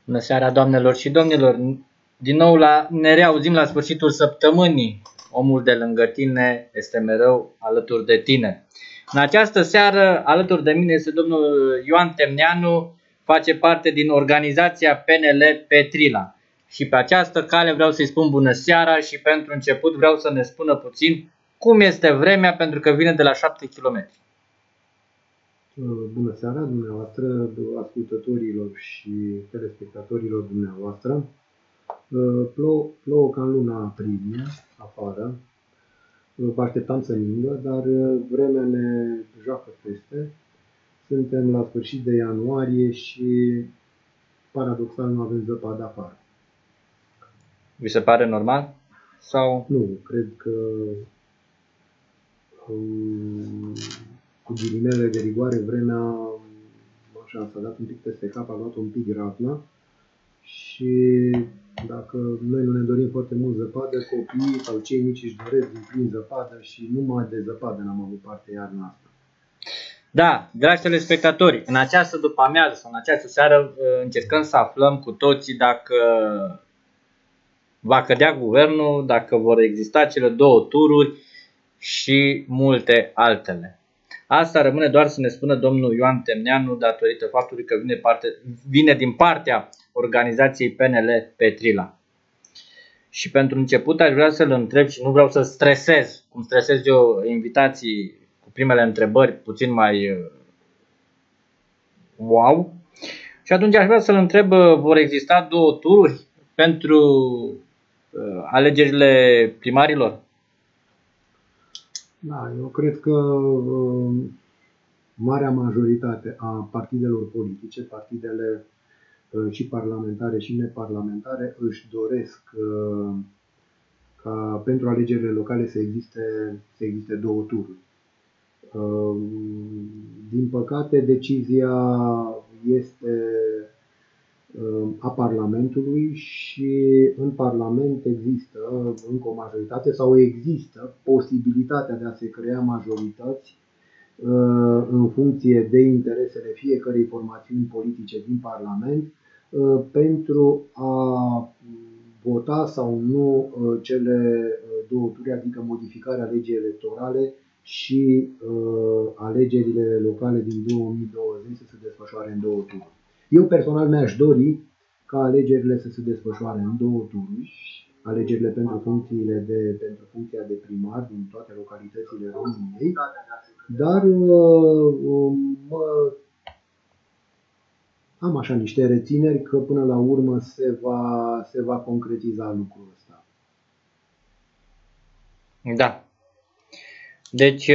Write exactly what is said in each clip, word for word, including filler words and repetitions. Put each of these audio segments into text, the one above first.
Bună seara, doamnelor și domnilor! Din nou la, ne reauzim la sfârșitul săptămânii. Omul de lângă tine este mereu alături de tine. În această seară, alături de mine este domnul Ioan Temneanu, face parte din organizația P N L Petrila. Și pe această cale vreau să-i spun bună seara și pentru început vreau să ne spună puțin cum este vremea, pentru că vine de la șapte kilometri. Bună seara dumneavoastră, ascultătorilor și telespectatorilor dumneavoastră. Plouă, plouă ca în luna aprilie afară. Vă așteptam să ningă, dar vremea ne joacă peste. Suntem la sfârșit de ianuarie și paradoxal nu avem zăpadă afară. Vi se pare normal? Sau? Nu, cred că um, cu ghilimele de rigoare, vremea așa s-a dat un pic peste cap, a luat un pic ratna și dacă noi nu ne dorim foarte mult zăpadă, copiii sau cei mici își doresc din plin zăpadă și numai de zăpadă n-am avut parte iarna asta. Da, dragi telespectatori, în această după-amiază sau în această seară încercăm să aflăm cu toții dacă va cădea guvernul, dacă vor exista cele două tururi și multe altele. Asta rămâne doar să ne spună domnul Ioan Temneanu, datorită faptului că vine, parte, vine din partea organizației P N L Petrila. Și pentru început aș vrea să-l întreb și nu vreau să stresez, cum stresez eu invitații cu primele întrebări puțin mai wow. Și atunci aș vrea să-l întreb, vor exista două tururi pentru uh, alegerile primarilor? Da, eu cred că uh, marea majoritate a partidelor politice, partidele uh, și parlamentare și neparlamentare, își doresc uh, ca pentru alegerile locale să existe, să existe două tururi. Uh, din păcate, decizia este uh, a Parlamentului și în Parlament există încă o majoritate sau există posibilitatea de a se crea majorități uh, în funcție de interesele fiecărei formațiuni politice din Parlament uh, pentru a vota sau nu uh, cele două turi, adică modificarea legii electorale și uh, alegerile locale din două mii douăzeci să se desfășoare în două tururi. Eu personal mi-aș dori ca alegerile să se desfășoare în două tururi, alegerile pentru funcțiile de pentru funcția de primar din toate localitățile României, dar uh, mă, am așa niște rețineri că până la urmă se va, se va concretiza lucrul ăsta. Da. Deci,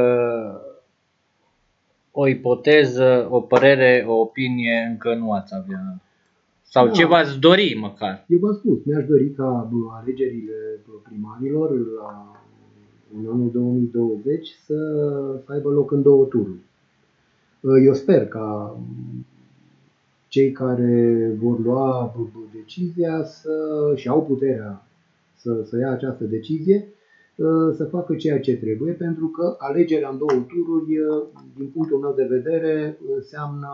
o ipoteză, o părere, o opinie încă nu ați avea. Sau da. Ce v-ați dori măcar? Eu v-am spus, mi-aș dori ca alegerile primarilor la, în anul două mii douăzeci să, să aibă loc în două tururi. Eu sper ca cei care vor lua decizia să, și au puterea să, să ia această decizie, să facă ceea ce trebuie, pentru că alegerea în două tururi, din punctul meu de vedere, înseamnă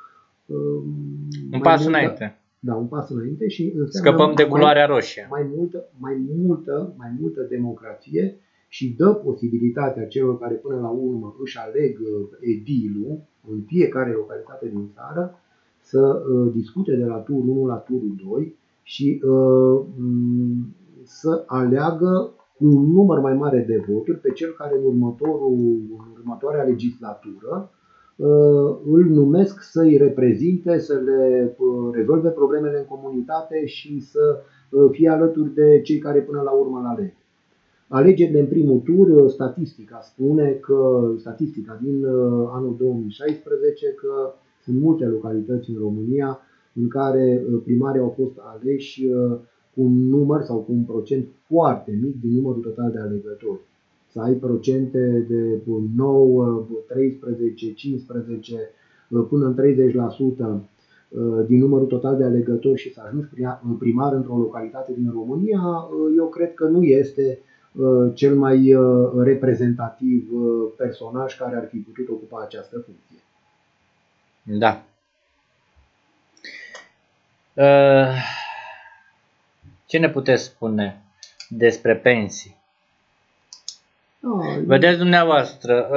un pas multă, înainte. Da, un pas înainte și înseamnă scăpăm de culoarea mai, roșie. Mai multă, mai multă, mai multă democrație și dă posibilitatea celor care până la urmă își aleg edilul în fiecare localitate din țară să uh, discute de la turul unu la turul doi și uh, să aleagă cu un număr mai mare de voturi pe cel care în, următorul, în următoarea legislatură uh, îl numesc să-i reprezinte, să le uh, rezolve problemele în comunitate și să uh, fie alături de cei care până la urmă îl aleg. Alegerile în primul tur, statistica spune că, statistica din uh, anul două mii șaisprezece, că sunt multe localități în România în care uh, primarii au fost aleși uh, cu un număr sau cu un procent foarte mic din numărul total de alegători. Să ai procente de nouă, treisprezece, cincisprezece până în treizeci la sută din numărul total de alegători și să ajungi primar într-o localitate din România, eu cred că nu este cel mai reprezentativ personaj care ar fi putut ocupa această funcție. Da. Ce ne puteți spune despre pensii? Oh, Vedeți dumneavoastră,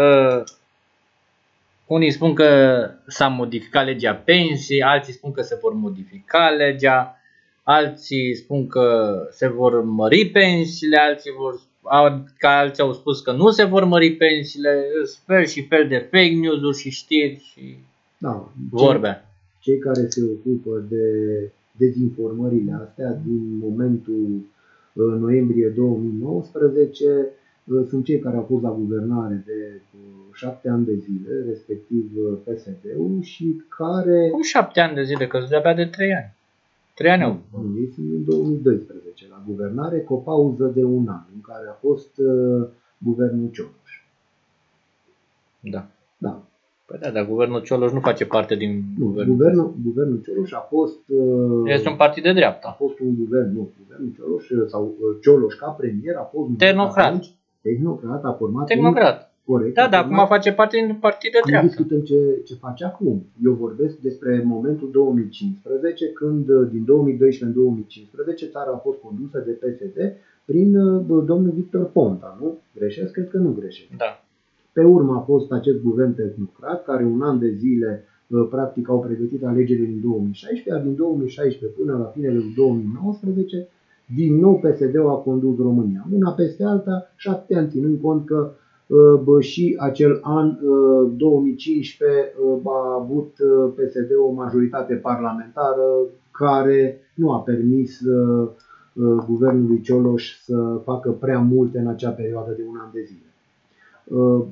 unii spun că s-a modificat legea pensii, alții spun că se vor modifica legea, alții spun că se vor mări pensiile, alții vor, ca alții au spus că nu se vor mări pensiile, fel și fel de fake news-uri și știri și da, vorbe. Cei, cei care se ocupă de dezinformările astea din momentul uh, noiembrie două mii nouăsprezece uh, sunt cei care au fost la guvernare de uh, șapte ani de zile, respectiv uh, P S D-ul și care... Cum șapte ani de zile? Că sunt de-abia de trei ani. trei ani au. Nu, ei sunt în două mii doisprezece la guvernare, cu o pauză de un an, în care a fost uh, guvernul Cioloș. Da. Da. Păi da, dar guvernul Cioloș nu face parte din nu, guvernul. Guvernul, guvernul Cioloș a fost... Uh, este un partid de dreapta. A fost un guvern, nu, guvernul Cioloș, sau uh, Cioloș ca premier a fost... Tehnocrat. Tehnocrat, a format... Tehnocrat. Corect. Da, dar acum face parte din partid de dreapta. Nu discutăm ce, ce face acum. Eu vorbesc despre momentul două mii cincisprezece, când din două mii doisprezece în două mii cincisprezece țara a fost condusă de P S D prin uh, domnul Victor Ponta, nu? Greșesc? Cred că nu greșesc. Da. Pe urmă a fost acest guvern tehnocrat, care un an de zile uh, practic au pregătit alegerile din două mii șaisprezece, iar din două mii șaisprezece până la finele două mii nouăsprezece, din nou P S D-ul a condus România. Una peste alta, șapte ani, ținând cont că uh, și acel an uh, două mii cincisprezece uh, a avut uh, P S D o majoritate parlamentară care nu a permis uh, uh, guvernului Cioloș să facă prea multe în acea perioadă de un an de zile. Uh,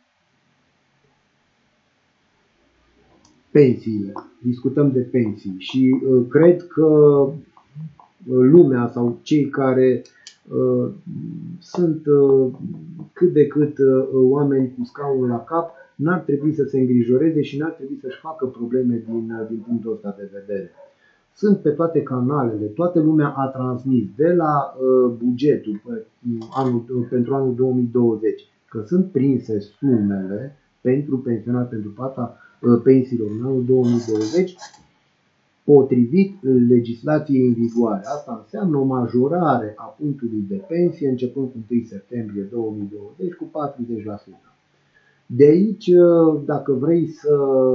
pensiile. Discutăm de pensii și uh, cred că uh, lumea sau cei care uh, sunt uh, cât de cât uh, oameni cu scaunul la cap n-ar trebui să se îngrijoreze și n-ar trebui să-și facă probleme din, uh, din punctul ăsta de vedere. Sunt pe toate canalele, toată lumea a transmis de la uh, bugetul pe, anul, uh, pentru anul două mii douăzeci că sunt prinse sumele pentru pensionari, pentru plata uh, pensiilor în anul două mii douăzeci, potrivit legislației în vigoare. Asta înseamnă o majorare a punctului de pensie începând cu întâi septembrie două mii douăzeci cu patruzeci la sută. De aici, dacă vrei să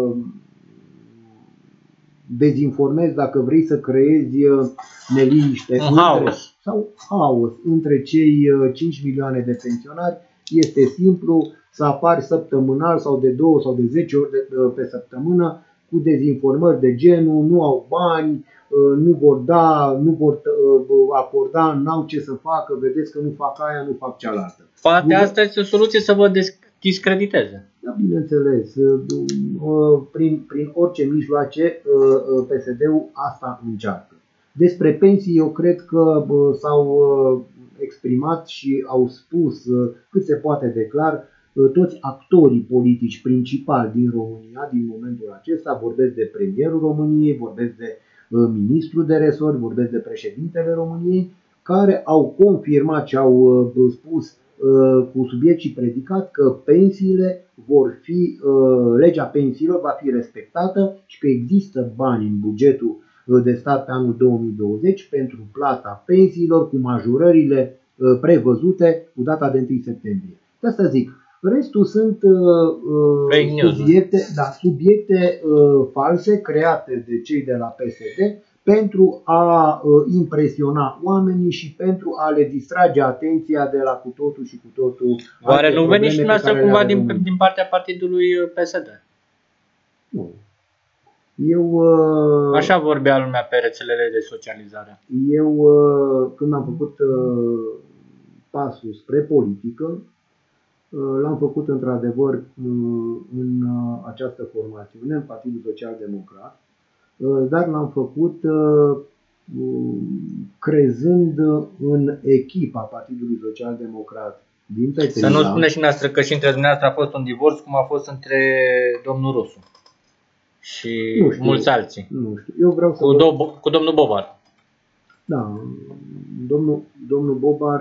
dezinformezi, dacă vrei să creezi neliniște între, sau haos între cei cinci milioane de pensionari, este simplu să apari săptămânal sau de două sau de zece ori pe săptămână cu dezinformări de genul nu au bani, nu vor da, nu vor acorda, n-au ce să facă, vedeți că nu fac aia, nu fac cealaltă. Poate asta este o soluție să vă discrediteze. Da, bineînțeles, prin, prin orice mijloace P S D-ul asta încearcă. Despre pensii eu cred că s-au exprimat și au spus cât se poate de clar toți actorii politici principali din România din momentul acesta. Vorbesc de premierul României, vorbesc de ministrul de resort, vorbesc de președintele României, care au confirmat și au spus cu subiect și predicat că pensiile vor fi, legea pensiilor va fi respectată și că există bani în bugetul de stat pe anul două mii douăzeci pentru plata pensiilor cu majorările prevăzute cu data de întâi septembrie. De asta zic, restul sunt uh, subiecte, da, subiecte uh, false create de cei de la P S D pentru a uh, impresiona oamenii și pentru a le distrage atenția de la cu totul și cu totul. Oare nu veniți și dumneavoastră cumva din, din partea partidului P S D? Nu. Eu, uh, Așa vorbea lumea pe rețelele de socializare. Eu, uh, când am făcut uh, pasul spre politică, l-am făcut într-adevăr în această formațiune, în Partidul Social Democrat, dar l-am făcut crezând în echipa Partidului Social Democrat din Petrița. Să nu spuneți și noastră că și între dumneavoastră a fost un divorț, cum a fost între domnul Rusu și nu știu, mulți alții. Nu știu. Eu vreau să cu, do- cu domnul Bobar. Da, domnul, domnul Bobar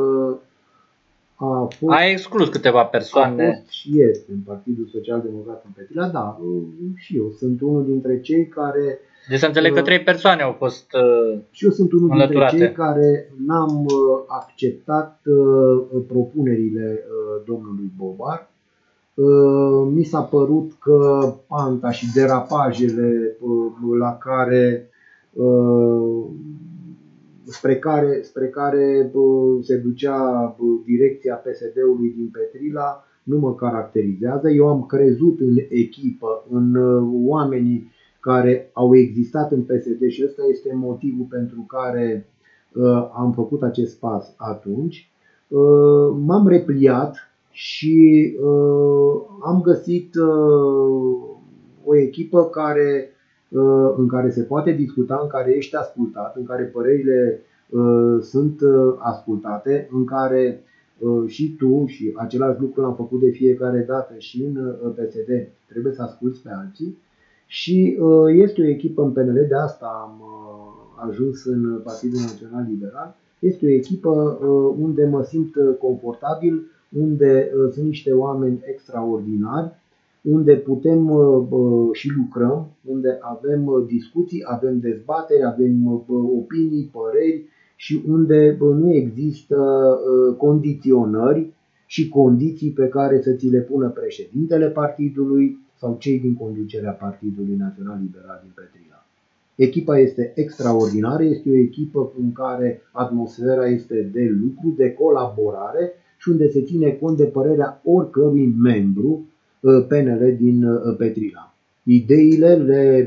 a fost, a exclus câteva persoane. A fost și este în Partidul Social Democrat în Petrița. Da, și eu sunt unul dintre cei care Deci să înțeleg că trei persoane au fost uh, Și eu sunt unul înlăturate. dintre cei care n-am uh, acceptat uh, propunerile uh, domnului Bobar. Uh, mi s-a părut că panta și derapajele uh, la care uh, spre care, spre care uh, se ducea uh, direcția P S D-ului din Petrila nu mă caracterizează. Eu am crezut în echipă, în uh, oamenii care au existat în P S D și ăsta este motivul pentru care uh, am făcut acest pas atunci. Uh, m-am repliat și uh, am găsit uh, o echipă care, uh, în care se poate discuta, în care ești ascultat, în care părerile uh, sunt uh, ascultate, în care uh, și tu, și același lucru l-am făcut de fiecare dată și în uh, P S D, trebuie să asculți pe alții. Și uh, este o echipă în P N L, de asta am uh, ajuns în Partidul Național Liberal. Este o echipă uh, unde mă simt confortabil, unde uh, sunt niște oameni extraordinari, unde putem uh, uh, și lucrăm, unde avem uh, discuții, avem dezbateri, avem uh, opinii, păreri și unde uh, nu există uh, condiționări și condiții pe care să ți le pună președintele partidului sau cei din conducerea Partidului Național Liberal din Petrila. Echipa este extraordinară, este o echipă în care atmosfera este de lucru, de colaborare și unde se ține cont de părerea oricărui membru P N L din Petrila. Ideile le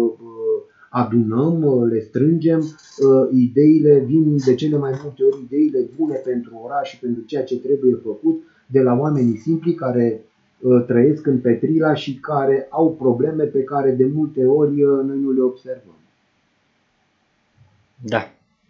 adunăm, le strângem, ideile vin de cele mai multe ori, ideile bune pentru oraș și pentru ceea ce trebuie făcut de la oamenii simpli care trăiesc în Petrila și care au probleme pe care de multe ori noi nu le observăm. Da.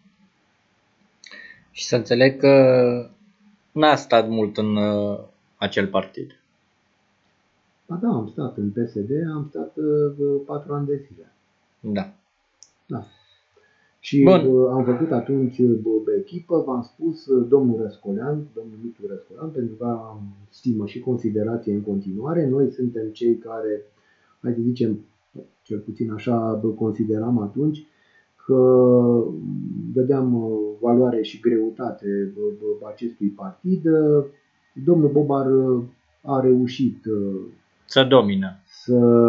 Și să înțeleg că n-a stat mult în uh, acel partid. Ba da, am stat în P S D, am stat uh, patru ani de zile. Da. Da. Și uh, am făcut atunci uh, echipă, v-am spus, uh, domnul Răscolean, domnul Mitu Răscolean, pentru că am stimă și considerație în continuare. Noi suntem cei care, hai să zicem, cel puțin așa consideram atunci, că dădeam valoare și greutate acestui partid. Domnul Bobar a reușit să domină, să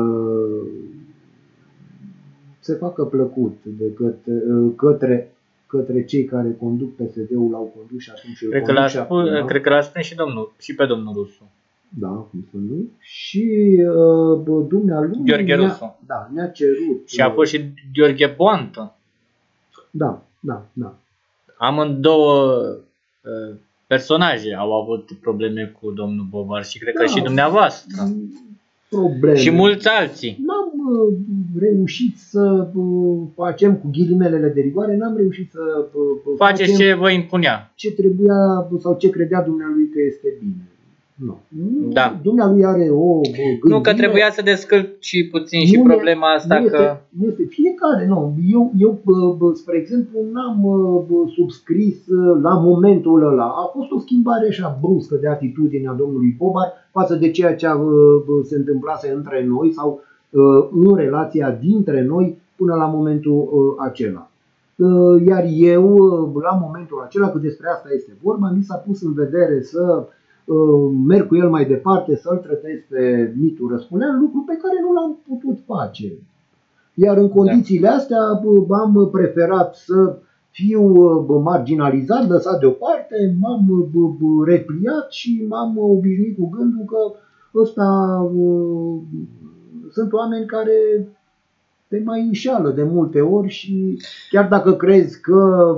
se facă plăcut de către, către, către cei care conduc P S D-ul, l-au condus și atunci cred că, l-a spus, cred că l-a spus și, domnul, și pe domnul Rusu. Da, cum să nu. Și uh, dumnealui Gheorghe ne-a, Rusu. da, ne-a cerut. Și a fost și Gheorghe Boantă. Da, da, da. Amândouă uh, personaje au avut probleme cu domnul Bobar și cred da, că și dumneavoastră. Probleme. Și mulți alții. N-am uh, reușit să uh, facem, cu ghilimelele de rigoare, n-am reușit să uh, faceți ce vă impunea. Ce trebuia sau ce credea dumnealui că este bine. Nu. Da. Dumnealui are o gândire. Nu, că trebuia să descălci puțin și problema asta. Nu că... este, nu este fiecare, nu. Eu, eu spre exemplu, n-am subscris la momentul ăla. A fost o schimbare așa bruscă de atitudine a domnului Bobar față de ceea ce se întâmplase între noi sau în relația dintre noi până la momentul acela. Iar eu, la momentul acela, că despre asta este vorba, mi s-a pus în vedere să merg cu el mai departe, să-l tratez pe Mitu Răsculean, lucru pe care nu l-am putut face. Iar în condițiile astea am preferat să fiu marginalizat, lăsat deoparte, m-am repliat și m-am obișnuit cu gândul că ăsta sunt oameni care te mai înșeală de multe ori și chiar dacă crezi că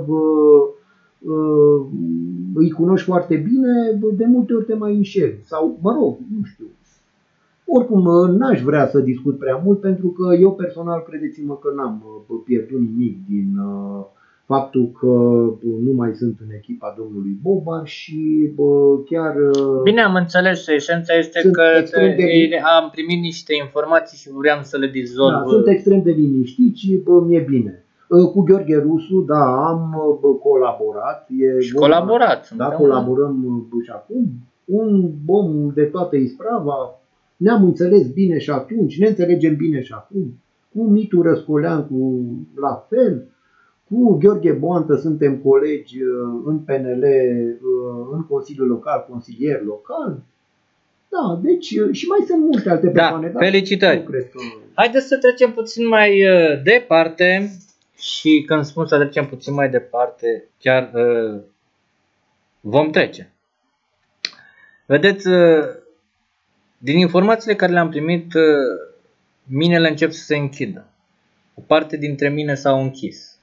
îi cunoști foarte bine, de multe ori te mai înșeli. Sau, mă rog, nu știu. Oricum, n-aș vrea să discut prea mult, pentru că eu personal, credeți-mă că n-am pierdut nimic din faptul că nu mai sunt în echipa domnului Bobar și chiar... Bine, am înțeles. Esența este că de... am primit niște informații și vreau să le dizolv. Da, sunt extrem de liniștit și mi-e bine. Cu Gheorghe Rusu, da, am colaborat. E și vorba, colaborat. Da, colaborăm și acum. Un om de toată isprava. Ne-am înțeles bine și atunci, ne înțelegem bine și acum. cu Mitu Răscoleancu la fel, cu Gheorghe Boantă suntem colegi în P N L, în Consiliul Local, consilier local. Da, deci și mai sunt multe alte persoane. Da, felicitări. Că... Haideți să trecem puțin mai departe și când spun să trecem puțin mai departe, chiar uh, vom trece. Vedeți, uh, din informațiile care le-am primit, uh, minele încep să se închidă. O parte dintre mine s-au închis.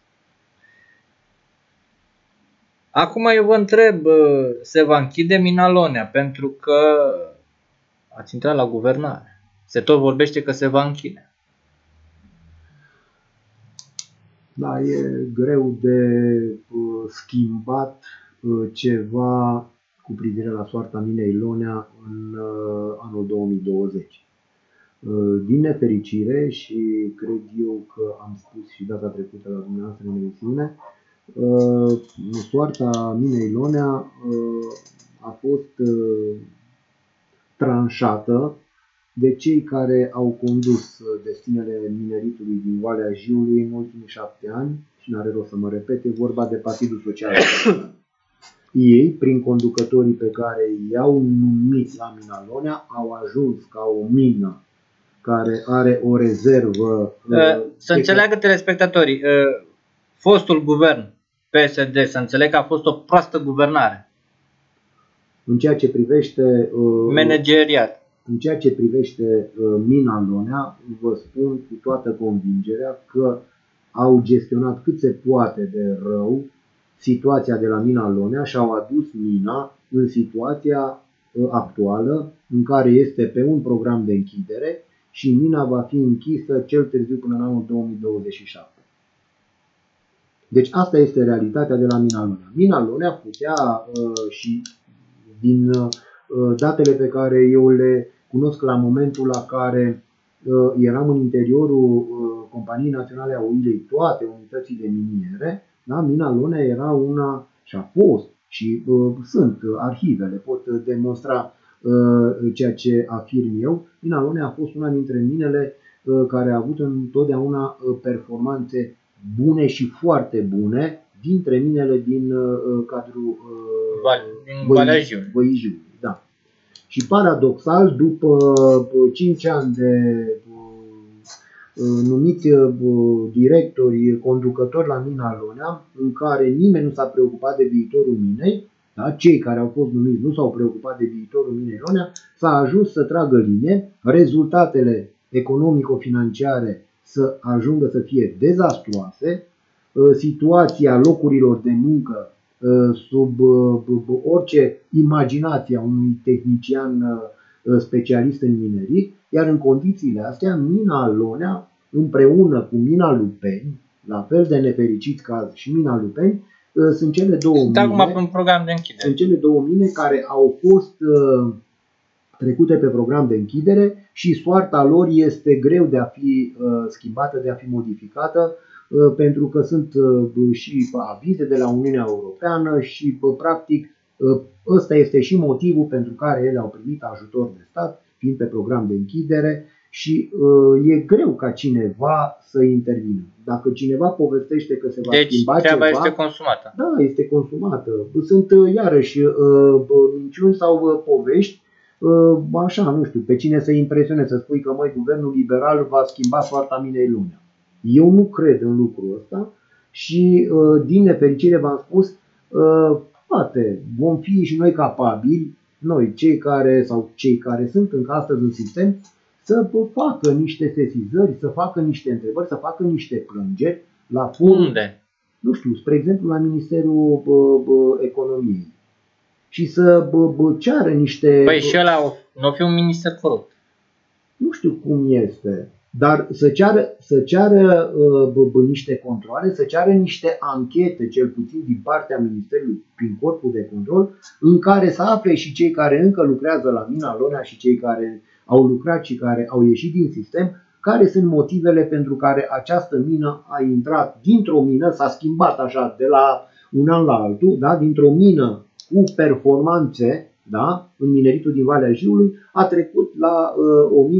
Acum eu vă întreb, uh, se va închide mina Lonea pentru că ați intrat la guvernare. Se tot vorbește că se va închide. Da, e greu de uh, schimbat uh, ceva cu privire la soarta minei Lonea în uh, anul două mii douăzeci. Uh, din nefericire, și cred eu că am spus și data trecută la dumneavoastră în emisiune, uh, soarta minei Lonea uh, a fost uh, tranșată de cei care au condus destinele mineritului din Valea Jiului în ultimii șapte ani, și n-are rost să mă repet, e vorba de Partidul Social. Ei, prin conducătorii pe care i-au numit la mina Lonea, au ajuns ca o mină care are o rezervă... Uh, să înțeleagă telespectatorii, uh, fostul guvern P S D, să înțeleg că a fost o proastă guvernare. În ceea ce privește... Uh, manageriat. În ceea ce privește uh, mina Lonea, vă spun cu toată convingerea că au gestionat cât se poate de rău situația de la mina Lonea și au adus mina în situația uh, actuală în care este pe un program de închidere și mina va fi închisă cel târziu până în anul două mii douăzeci și șapte. Deci asta este realitatea de la mina Lonea. Mina Lonea putea uh, și din uh, datele pe care eu le cunosc la momentul la care uh, eram în interiorul uh, Companiei Naționale a Oilei, toate unitățile miniere, da? Mina Lonea era una, și a fost, și uh, sunt arhivele, pot demonstra uh, ceea ce afirm eu. Mina Lonea a fost una dintre minele uh, care a avut întotdeauna uh, performanțe bune și foarte bune dintre minele din uh, cadrul uh, Valea Jiului. Da. Și paradoxal, după cinci ani de uh, numiți uh, directori, conducători la mina Lonea, în care nimeni nu s-a preocupat de viitorul minei, da? Cei care au fost numiți nu s-au preocupat de viitorul minei Lonea, s-a ajuns să tragă linie, rezultatele economico-financiare să ajungă să fie dezastruoase, uh, situația locurilor de muncă sub orice imaginație a unui tehnician specialist în minerit, iar în condițiile astea, mina Lonea, împreună cu mina Lupeni, la fel de nefericit caz și mina Lupeni, sunt cele două mine, acum pe un program de închidere. Sunt cele două mine care au fost trecute pe program de închidere și soarta lor este greu de a fi schimbată, de a fi modificată, pentru că sunt și avize de la Uniunea Europeană și practic ăsta este și motivul pentru care ele au primit ajutor de stat, fiind pe program de închidere, și e greu ca cineva să intervină. Dacă cineva povestește că se va deci, schimba ceva... Deci treaba este consumată. Da, este consumată. Sunt iarăși minciuni sau povești, așa, nu știu, pe cine să impresioneze, să spui că măi, guvernul liberal va schimba soarta minei Lonea. Eu nu cred în lucrul ăsta și, din nefericire, v-am spus, poate vom fi și noi capabili, noi, cei care, sau cei care sunt încă astăzi în sistem, să facă niște sesizări, să facă niște întrebări, să facă niște plângeri la fond. Unde? Nu știu, spre exemplu, la Ministerul Economiei. Și să ceară niște... Păi și ăla nu o fi un minister corupt. Nu știu cum este. Dar să ceară, să ceară uh, niște controle, să ceară niște anchete, cel puțin din partea Ministerului, prin corpul de control, în care să afle și cei care încă lucrează la mina Lonea și cei care au lucrat și care au ieșit din sistem, care sunt motivele pentru care această mină a intrat dintr-o mină, s-a schimbat așa de la un an la altul, da? Dintr-o mină cu performanțe, da? În mineritul din Valea Jiului, a trecut la uh, o mină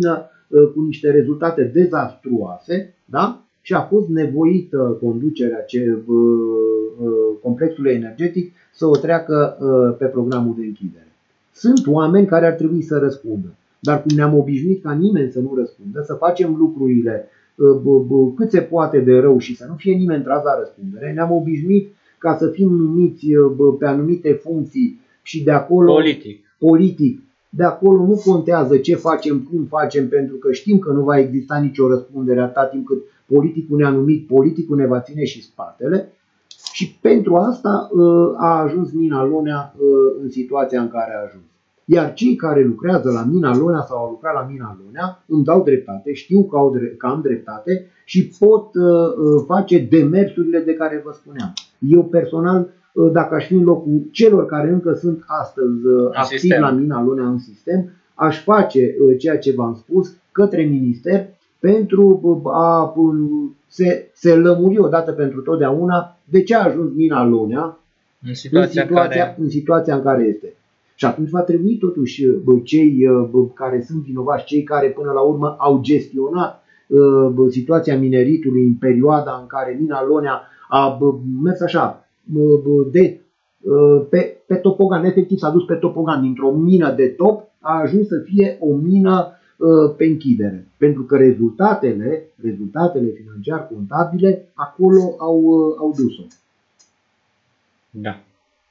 cu niște rezultate dezastruoase, da? Și a fost nevoită conducerea ce, complexului energetic să o treacă pe programul de închidere. Sunt oameni care ar trebui să răspundă, dar cum ne-am obișnuit ca nimeni să nu răspundă, să facem lucrurile cât se poate de rău și să nu fie nimeni tras la răspundere, ne-am obișnuit ca să fim numiți pe anumite funcții și de acolo politic. politic. De acolo nu contează ce facem, cum facem, pentru că știm că nu va exista nicio răspundere atâta timp cât politicul ne-a numit, politicul ne va ține și spatele. Și pentru asta a ajuns Mina Lonea în situația în care a ajuns. Iar cei care lucrează la Mina Lonea sau au lucrat la Mina Lonea îmi dau dreptate, știu că, au, că am dreptate și pot face demersurile de care vă spuneam. Eu personal, dacă aș fi în locul celor care încă sunt astăzi activi la Mina Lonea în sistem, aș face ceea ce v-am spus către minister pentru a se, se lămuri odată pentru totdeauna de ce a ajuns Mina Lonea în situația, în situația, care... în situația în care este. Și atunci va trebui totuși cei care sunt vinovați, cei care până la urmă au gestionat situația mineritului în perioada în care Mina Lonea a mers așa, de, pe, pe topogan, efectiv s-a dus pe topogan, dintr-o mină de top a ajuns să fie o mină pe închidere. Pentru că rezultatele, rezultatele financiar-contabile acolo au, au dus-o. Da.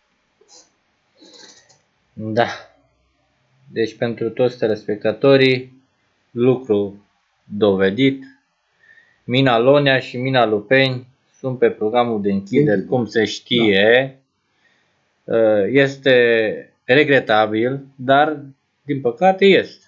Da. Deci pentru toți telespectatorii, lucru dovedit, Mina Lonea și Mina Lupeni sunt pe programul de închidere, cum se știe. Da. Este regretabil, dar din păcate este.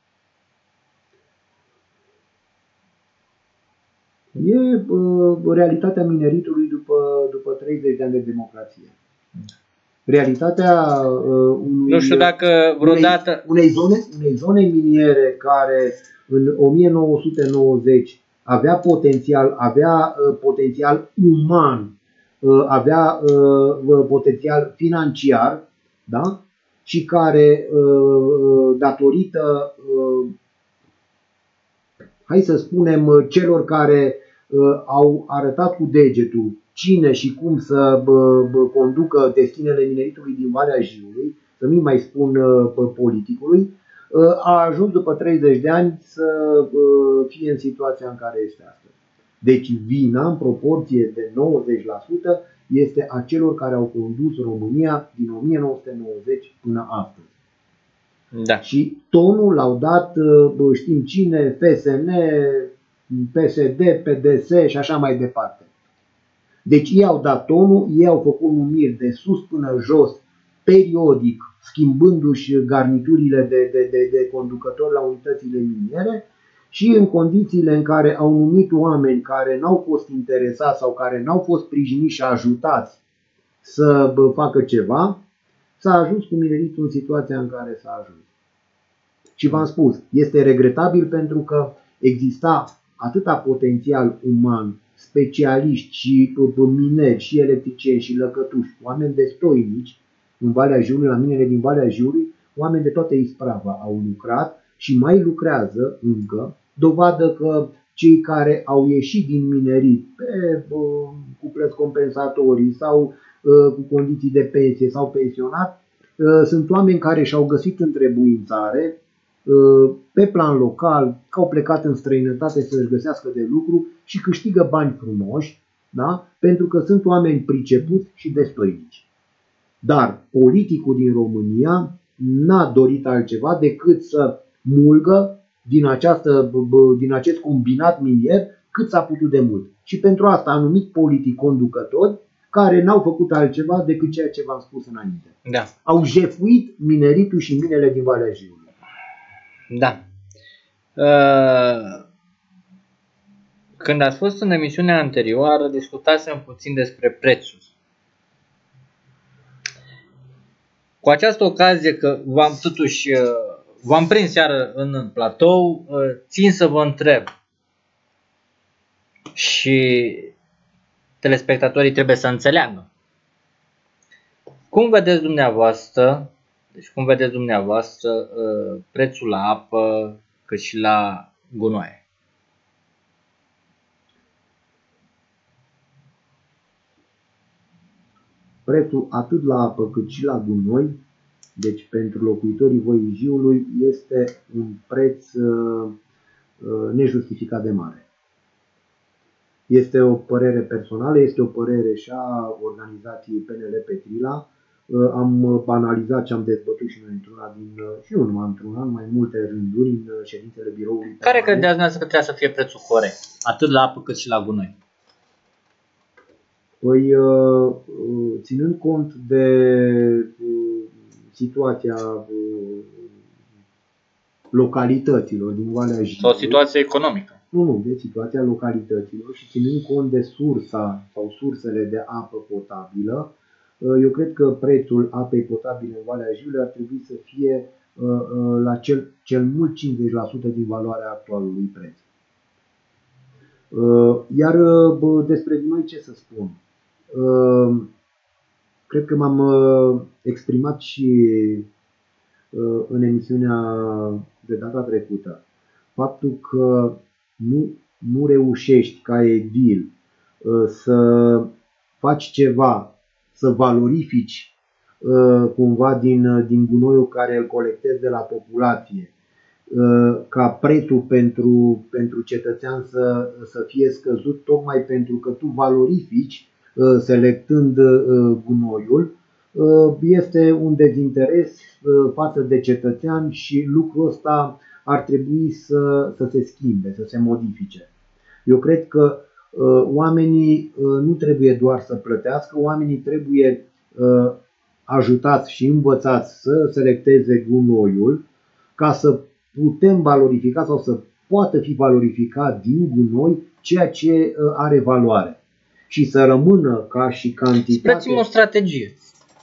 E uh, realitatea mineritului după, după treizeci de ani de democrație. Realitatea uh, unui, nu știu dacă vreodată... unei, unei, zone, unei zone miniere care în o mie nouă sute nouăzeci avea potențial, avea uh, potențial uman, uh, avea uh, potențial financiar, da? Și care uh, datorită uh, hai să spunem, celor care uh, au arătat cu degetul cine și cum să bă, bă, conducă destinele mineritului din Valea Jiului, să nu mai spun uh, politicului, uh, a ajuns după treizeci de ani să uh, fie în situația în care este astăzi. Deci vina, în proporție de nouăzeci la sută, este a celor care au condus România din o mie nouă sute nouăzeci până astăzi. Da. Și tonul l-au dat, știm cine, F S N, P S D, P D S și așa mai departe. Deci ei au dat tonul, ei au făcut numiri de sus până jos, periodic, schimbându-și garniturile de, de, de, de conducători la unitățile miniere și în condițiile în care au numit oameni care n-au fost interesați sau care n-au fost sprijiniți și ajutați să facă ceva, s-a ajuns cu mineritul în situația în care s-a ajuns. Și v-am spus, este regretabil pentru că exista atâta potențial uman, specialiști și mineri, și electricieni, și lăcătuși, oameni destoinici în Valea Jiului, la minele din Valea Jiului, oameni de toată isprava au lucrat și mai lucrează încă, dovadă că cei care au ieșit din minerit pe, cu plăți compensatorii sau cu condiții de pensie sau pensionat, sunt oameni care și-au găsit întrebuințare pe plan local, că au plecat în străinătate să-și găsească de lucru și câștigă bani frumoși, da? Pentru că sunt oameni pricepuți și destoinici. Dar politicul din România n-a dorit altceva decât să mulgă din, această, din acest combinat minier cât s-a putut de mult. Și pentru asta a numit politic conducători care n-au făcut altceva decât ceea ce v-am spus înainte. Da. Au jefuit mineritul și minele din Valea Jiului. Da. Când ați fost în emisiunea anterioară, discutasem puțin despre prețuri. Cu această ocazie că v-am totuși v-am prins iară în platou, țin să vă întreb și telespectatorii trebuie să înțeleagă. Cum vedeți dumneavoastră, deci cum vedeți dumneavoastră prețul la apă, cât și la gunoaie? Prețul atât la apă cât și la gunoi, deci pentru locuitorii Voijiului, este un preț uh, uh, nejustificat de mare. Este o părere personală, este o părere și a organizației P N L Petrila. Uh, am analizat și am dezbătut și noi într-una din, uh, și nu numai într-una, în mai multe rânduri, în uh, ședințele biroului. Care credeți dumneavoastră că trebuie să fie prețul corect, atât la apă cât și la gunoi? Păi, ținând cont de situația localităților din Valea Jiului. Sau situația economică. Nu, nu, de situația localităților și ținând cont de sursa sau sursele de apă potabilă, eu cred că prețul apei potabile în Valea Jiului ar trebui să fie la cel, cel mult cincizeci la sută din valoarea actualului preț. Iar despre noi ce să spun? Cred că m-am exprimat și în emisiunea de data trecută. Faptul că nu, nu reușești ca edil să faci ceva, să valorifici cumva din, din gunoiul care îl colectezi de la populație, ca prețul pentru, pentru cetățean să, să fie scăzut, tocmai pentru că tu valorifici selectând gunoiul, este un dezinteres față de cetățean și lucrul ăsta ar trebui să, să se schimbe, să se modifice. Eu cred că oamenii nu trebuie doar să plătească, oamenii trebuie ajutați și învățați să selecteze gunoiul ca să putem valorifica sau să poată fi valorificat din gunoi ceea ce are valoare și să rămână ca și cantitate. Spuneți-mi o strategie.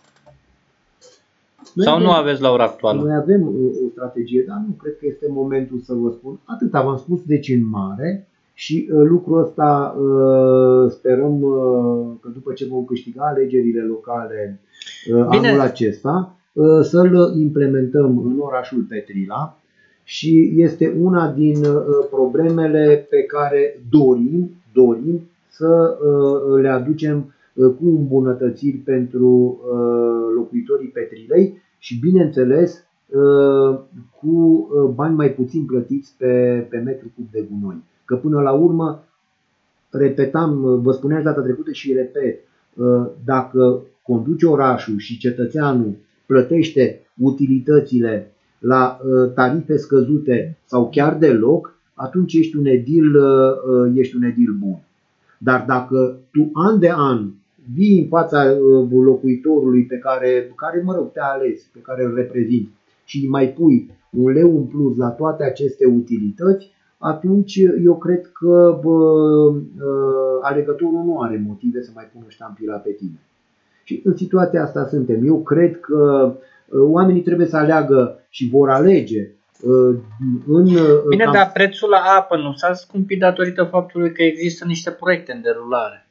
Noi sau avem, nu aveți la ora actuală? Noi avem o strategie, dar nu cred că este momentul să vă spun. Atât v-am spus, deci în mare, și uh, lucrul ăsta uh, sperăm uh, că după ce vom câștiga alegerile locale uh, anul acesta, uh, să-l implementăm în orașul Petrila. Și este una din uh, problemele pe care dorim, dorim să uh, le aducem uh, cu îmbunătățiri pentru uh, locuitorii Petrilei și, bineînțeles, uh, cu uh, bani mai puțin plătiți pe, pe metru cub de gunoi. Că până la urmă, repetam, uh, vă spuneam data trecută și repet, uh, dacă conduce orașul și cetățeanul plătește utilitățile la tarife scăzute sau chiar deloc, atunci ești un edil, ești un edil bun. Dar dacă tu an de an vii în fața locuitorului pe care, care mă rog, te-a ales, pe care îl reprezinți și îi mai pui un leu în plus la toate aceste utilități, atunci eu cred că bă, alegătorul nu are motive să mai pună ștampila pe tine. Și în situația asta suntem. Eu cred că oamenii trebuie să aleagă și vor alege în... Bine, cam... dar prețul la apă nu s-a scumpit datorită faptului că există niște proiecte în derulare.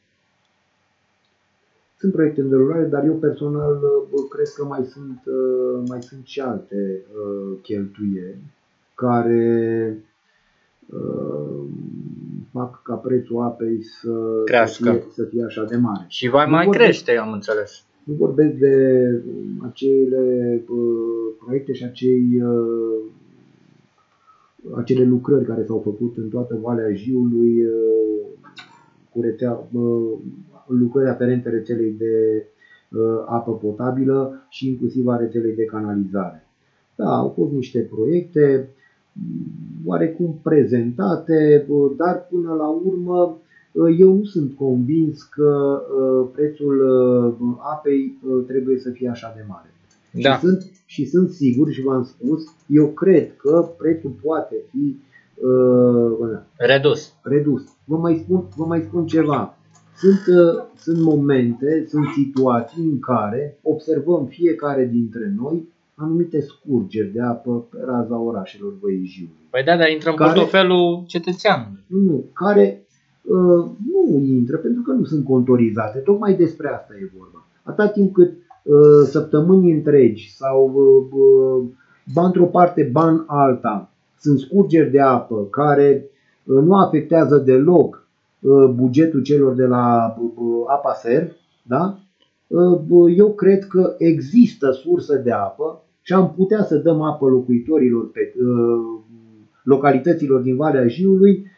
Sunt proiecte în derulare, dar eu personal cred că mai sunt, mai sunt și alte cheltuieli care fac ca prețul apei să, să, fie, să fie așa de mare. Și va mai crește, am înțeles. Nu vorbesc de acele uh, proiecte și acei, uh, acele lucrări care s-au făcut în toată Valea Jiului, uh, cu rețea, uh, lucrări aferente rețelei de uh, apă potabilă și inclusiv a rețelei de canalizare. Da, au fost niște proiecte oarecum prezentate, uh, dar până la urmă eu nu sunt convins că prețul apei trebuie să fie așa de mare. Da. Și, sunt, și sunt sigur și v-am spus, eu cred că prețul poate fi uh, redus. redus. Vă mai spun, vă mai spun ceva. Sunt, uh, sunt momente, sunt situații în care observăm fiecare dintre noi anumite scurgeri de apă pe raza orașelor Văijiului. Păi da, dar intră în portofelul cetățeanului. Nu, care... Uh, nu intră pentru că nu sunt contorizate. Tocmai despre asta e vorba. Atât timp cât uh, săptămâni întregi sau uh, uh, ba într-o parte, ba în alta, sunt scurgeri de apă care nu afectează deloc bugetul celor de la Apaser, da? Eu cred că există sursă de apă și am putea să dăm apă locuitorilor pe localităților din Valea Jiului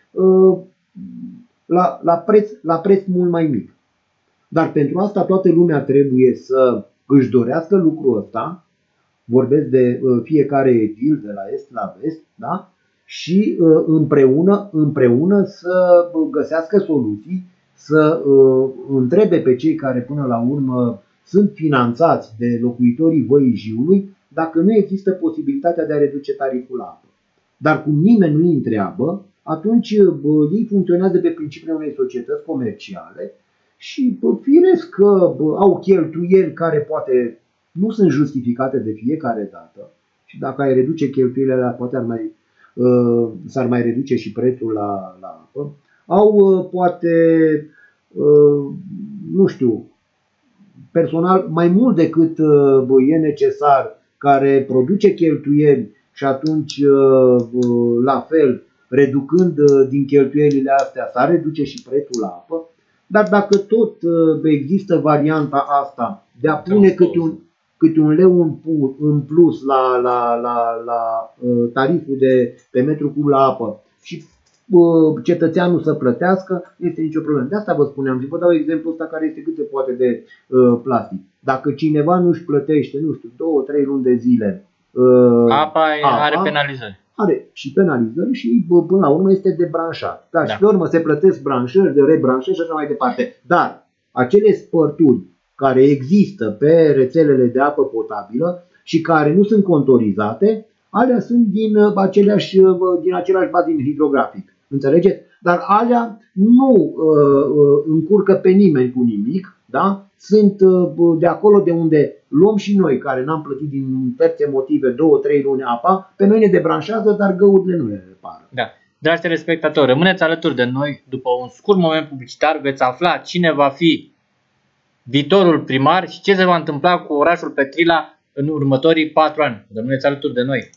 la, la, preț, la preț mult mai mic. Dar pentru asta toată lumea trebuie să își dorească lucrul ăsta, vorbesc de fiecare edil de la est la vest, da? Și împreună, împreună să găsească soluții, să întrebe pe cei care până la urmă sunt finanțați de locuitorii Văii Jiului dacă nu există posibilitatea de a reduce tariful la apă. Dar cum nimeni nu îi întreabă, atunci ei funcționează pe principiul unei societăți comerciale și firesc că au cheltuieli care poate nu sunt justificate de fiecare dată și dacă ai reduce cheltuielile alea, poate ar mai, uh, s-ar mai reduce și prețul la, la apă. Au uh, poate, uh, nu știu, personal mai mult decât uh, e necesar, care produce cheltuieli și atunci uh, uh, la fel, reducând uh, din cheltuielile astea, s-ar reduce și prețul la apă. Dar dacă tot uh, există varianta asta de a pune câte un, câte un leu în, în plus la, la, la, la uh, tariful de pe metru cub la apă și uh, cetățeanul să plătească, nu este nicio problemă. De asta vă spuneam și vă dau exemplul ăsta care este cât se poate de uh, plastic. Dacă cineva nu își plătește, nu știu, două, trei luni de zile uh, apa, apa are penalizări. Are și penalizări și până la urmă este debranșat. Da, da. Și pe urmă se plătesc branșări, de rebranșări și așa mai departe. Dar acele spărturi care există pe rețelele de apă potabilă și care nu sunt contorizate, alea sunt din, aceleași, din același bazin hidrografic. Înțelegeți? Dar alea nu uh, încurcă pe nimeni cu nimic, da? Sunt uh, de acolo de unde luăm și noi, care n-am plătit din terțe motive două trei luni apa, pe noi ne debranșează, dar găurile nu le repară. Da. Dragi telespectatori, rămâneți alături de noi. După un scurt moment publicitar veți afla cine va fi viitorul primar și ce se va întâmpla cu orașul Petrila în următorii patru ani. Rămâneți alături de noi.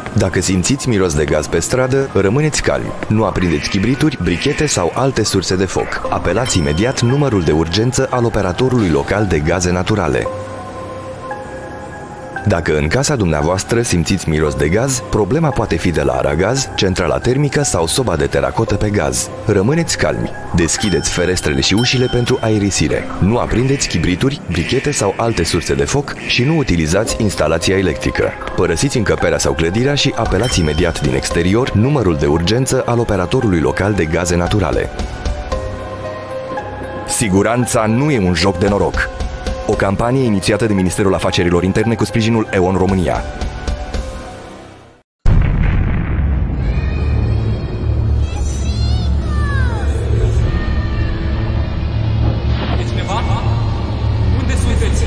Dacă simțiți miros de gaz pe stradă, rămâneți calmi. Nu aprindeți chibrituri, brichete sau alte surse de foc. Apelați imediat numărul de urgență al operatorului local de gaze naturale. Dacă în casa dumneavoastră simțiți miros de gaz, problema poate fi de la aragaz, centrala termică sau soba de teracotă pe gaz. Rămâneți calmi. Deschideți ferestrele și ușile pentru aerisire. Nu aprindeți chibrituri, brichete sau alte surse de foc și nu utilizați instalația electrică. Părăsiți încăperea sau clădirea și apelați imediat din exterior numărul de urgență al operatorului local de gaze naturale. Siguranța nu e un joc de noroc. O campanie inițiată de Ministerul Afacerilor Interne cu sprijinul E O N România. E cineva? Unde sunteți?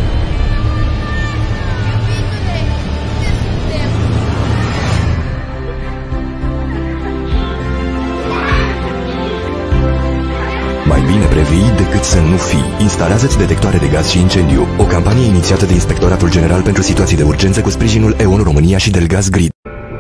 Mai bine previi decât să nu fii. Instalează-ți detectoare de gaz și incendiu. O campanie inițiată de Inspectoratul General pentru Situații de Urgență cu sprijinul E O N România și Delgaz Grid.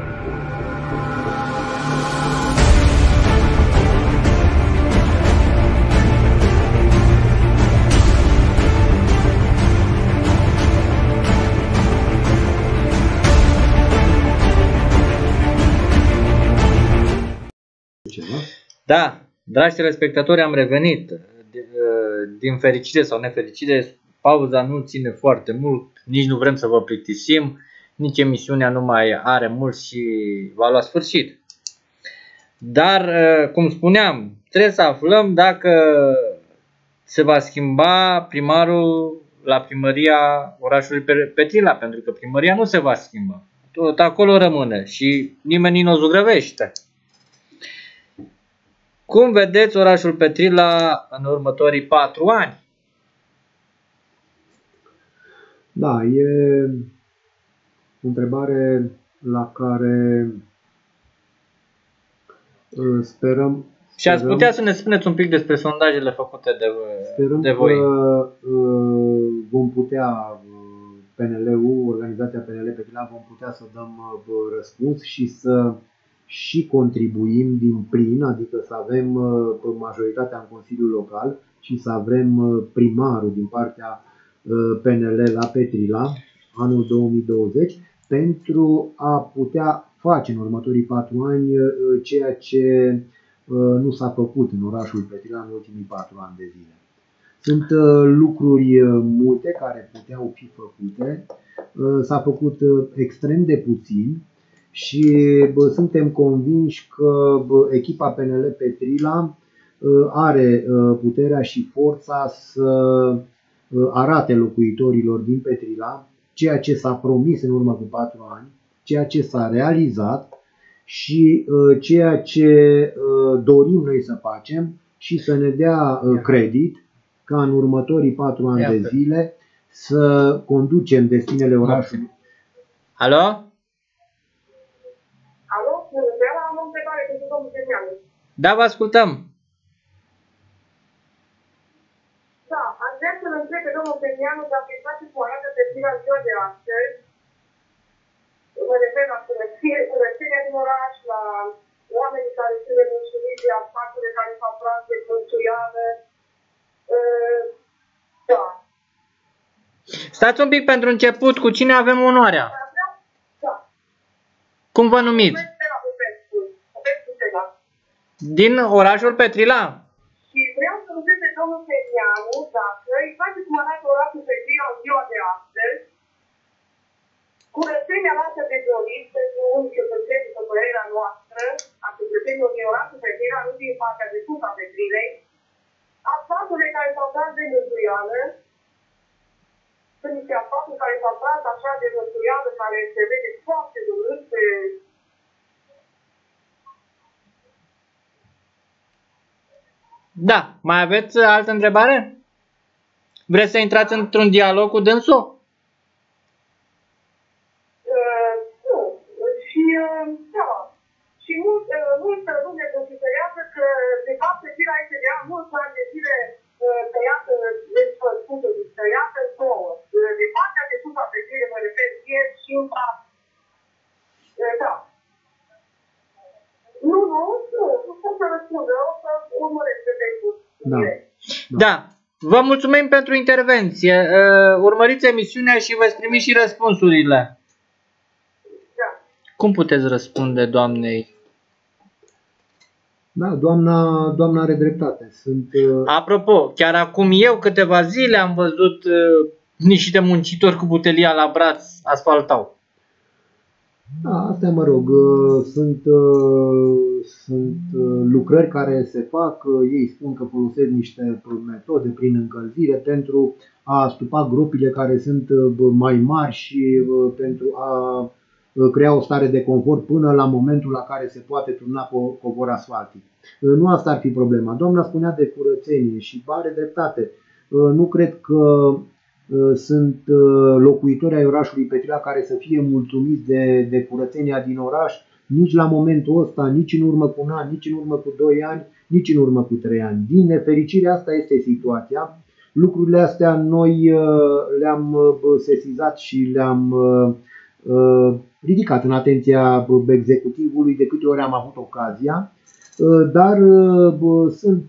Da, dragi telespectatori, am revenit. Din fericire sau nefericire, pauza nu ține foarte mult, nici nu vrem să vă plictisim, nici emisiunea nu mai are mult și va lua sfârșit. Dar, cum spuneam, trebuie să aflăm dacă se va schimba primarul la primăria orașului Petrila, pentru că primăria nu se va schimba. Tot acolo rămâne și nimeni nu o zugrăvește. Cum vedeți orașul Petrila în următorii patru ani? Da, e o întrebare la care sperăm... Și ați putea să ne spuneți un pic despre sondajele făcute de, de voi? Sperăm că vom putea, P N L-ul, organizația P N L Petrila, vom putea să dăm răspuns și să și contribuim din plin, adică să avem majoritatea în Consiliul Local și să avem primarul din partea P N L la Petrila anul două mii douăzeci pentru a putea face în următorii patru ani ceea ce nu s-a făcut în orașul Petrila în ultimii patru ani de zile. Sunt lucruri multe care puteau fi făcute, s-a făcut extrem de puțin. Și bă, suntem convinși că bă, echipa P N L Petrila bă, are bă, puterea și forța să bă, arate locuitorilor din Petrila ceea ce s-a promis în urmă cu patru ani, ceea ce s-a realizat și bă, ceea ce bă, dorim noi să facem și să ne dea bă, credit ca în următorii patru ani de zile să conducem destinele orașului. Alo? Am o întrebare pentru domnul Cerneanu. Da, vă ascultăm. Da, aș vrea să-l întreb pe domnul Cerneanu dacă îi face cu arată Petrila ziua de astăzi. Mă refer la curățenia din oraș, la oamenii care sunt nemulțumiți de asfalturile care s-au tras de călțuială. Da. Stați un pic pentru început, cu cine avem onoarea? Da. Cum vă numiți? Din orașul Petrila? Și vreau să întreb pe domnul Cerneanu dacă îi face cum arată orașul Petrila în ziua de astăzi, curățenia noastră de dorit pentru unii cetățeni, după părerea noastră, a cetățenilor din orașul Petrila, nu din partea de sus a Petrilei, asfalturile care s-au tras de năzuială, sunt niște asfalturi care s-au tras așa de năzuială, care se vede foarte urât pe... Da. Mai aveți altă întrebare? Vreți să intrați într-un dialog cu dânsul? Uh, nu. Și, uh, da. Și mult, uh, multă lume considerează că, de fapt, Petrila este de an mulți ani de zile uh, tăiată, despăscută, tăiată în două. Uh, de partea de sus a Petrilei, mă refer, ieri și în pas. Uh, Da. Vă mulțumim pentru intervenție. Urmăriți emisiunea și veți primi și răspunsurile. Da. Cum puteți răspunde doamnei? Da, doamna, doamna are dreptate. Sunt, Apropo, chiar acum eu câteva zile am văzut uh, niște muncitori cu butelia la braț asfaltau. Da, astea mă rog, sunt, sunt lucrări care se fac, ei spun că folosesc niște metode prin încălzire pentru a stupa gropile care sunt mai mari și pentru a crea o stare de confort până la momentul la care se poate turna covor asfaltic. Nu asta ar fi problema. Doamna spunea de curățenie și are dreptate. Nu cred că sunt locuitori ai orașului Petrila care să fie mulțumiți de, de curățenia din oraș nici la momentul ăsta, nici în urmă cu un an, nici în urmă cu doi ani, nici în urmă cu trei ani. Din nefericire, asta este situația. Lucrurile astea noi le-am sesizat și le-am ridicat în atenția executivului de câte ori am avut ocazia, dar sunt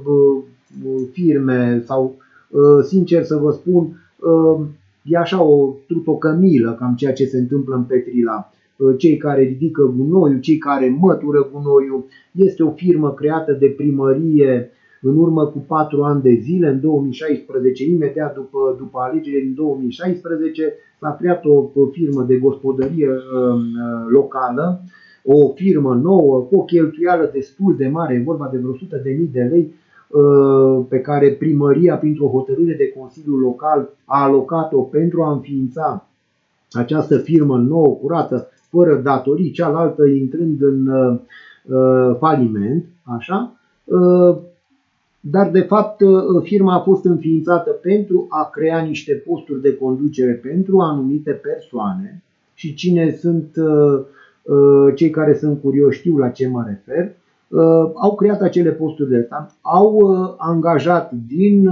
firme sau, sincer să vă spun, e așa o trutocămilă cam ceea ce se întâmplă în Petrila. Cei care ridică gunoiul, cei care mătură gunoiul. Este o firmă creată de primărie în urmă cu patru ani de zile, în două mii șaisprezece, imediat după, după alegerile din două mii șaisprezece, s-a creat o, o firmă de gospodărie uh, locală, o firmă nouă, cu o cheltuială destul de mare, e vorba de vreo o sută de mii de lei, uh, pe care primăria, printr-o hotărâre de Consiliul Local, a alocat-o pentru a înființa această firmă nouă, curată, fără datorii, cealaltă intrând în uh, faliment, așa. Uh, Dar, de fapt, firma a fost înființată pentru a crea niște posturi de conducere pentru anumite persoane și cine sunt cei care sunt curioși știu la ce mă refer. Au creat acele posturi de stat, au angajat din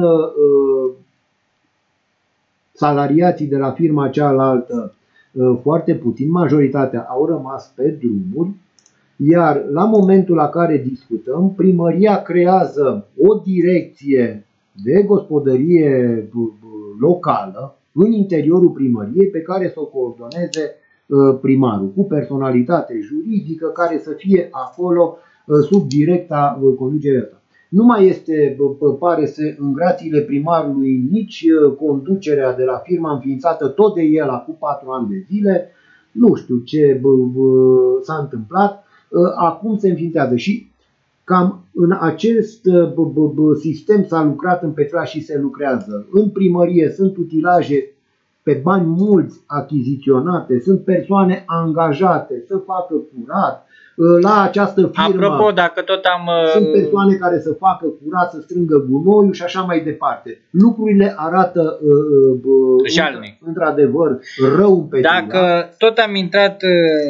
salariații de la firma cealaltă foarte puțin, majoritatea au rămas pe drumuri. Iar la momentul la care discutăm, primăria creează o direcție de gospodărie locală în interiorul primăriei pe care să o coordoneze primarul, cu personalitate juridică care să fie acolo sub directa conducerea asta. Nu mai este, pare să, în grațiile primarului nici conducerea de la firma înființată tot de el acum patru ani de zile. Nu știu ce s-a întâmplat. Acum se înființează și cam în acest sistem s-a lucrat în Petrila și se lucrează. În primărie sunt utilaje pe bani mulți achiziționate, sunt persoane angajate să facă curat. La această firmă Apropo, dacă tot am... sunt persoane care să facă curat, să strângă gunoiul și așa mai departe. Lucrurile arată într-adevăr rău în Petrila. Dacă tot am intrat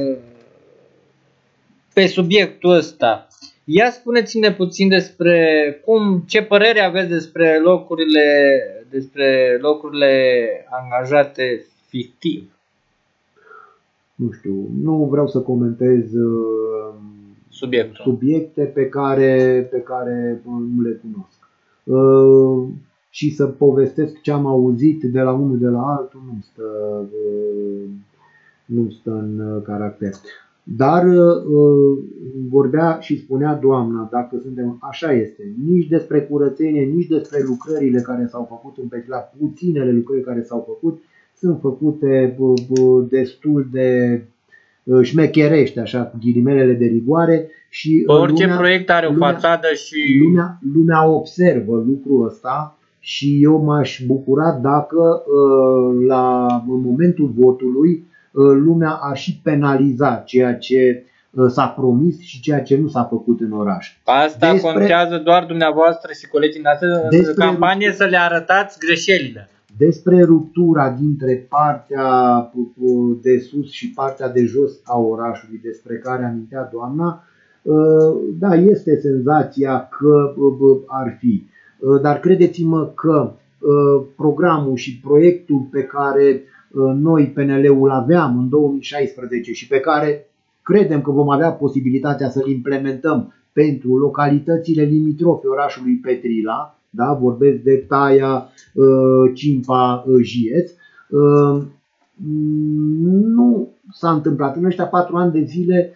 pe subiectul ăsta, ia spuneți-ne puțin despre cum, ce părere aveți despre locurile, despre locurile angajate fictiv. Nu știu, nu vreau să comentez uh, subiectul. subiecte pe care, pe care nu le cunosc. Uh, și să povestesc ce am auzit de la unul de la altul nu stă, uh, nu stă în caracter. Dar uh, vorbea și spunea doamna, dacă suntem, așa este, nici despre curățenie, nici despre lucrările care s-au făcut în Petrila, puținele lucrări care s-au făcut, sunt făcute uh, uh, destul de uh, șmecherești, așa, cu ghilimelele de rigoare. Și orice lumea, proiect are o lumea, fațadă și... Lumea, lumea observă lucrul ăsta și eu m-aș bucura dacă uh, la în momentul votului lumea a și penalizat ceea ce s-a promis și ceea ce nu s-a făcut în oraș. Asta despre, contează doar dumneavoastră și colegii noastre în campanie să le arătați greșelile. Despre ruptura dintre partea de sus și partea de jos a orașului, despre care amintea doamna, da, este senzația că ar fi. Dar credeți-mă că programul și proiectul pe care noi, P N L-ul, aveam în două mii șaisprezece și pe care credem că vom avea posibilitatea să-l implementăm pentru localitățile limitrofe orașului Petrila, da? Vorbesc de Taia, Cimpa, Jieț. Nu s-a întâmplat, în ăștia patru ani de zile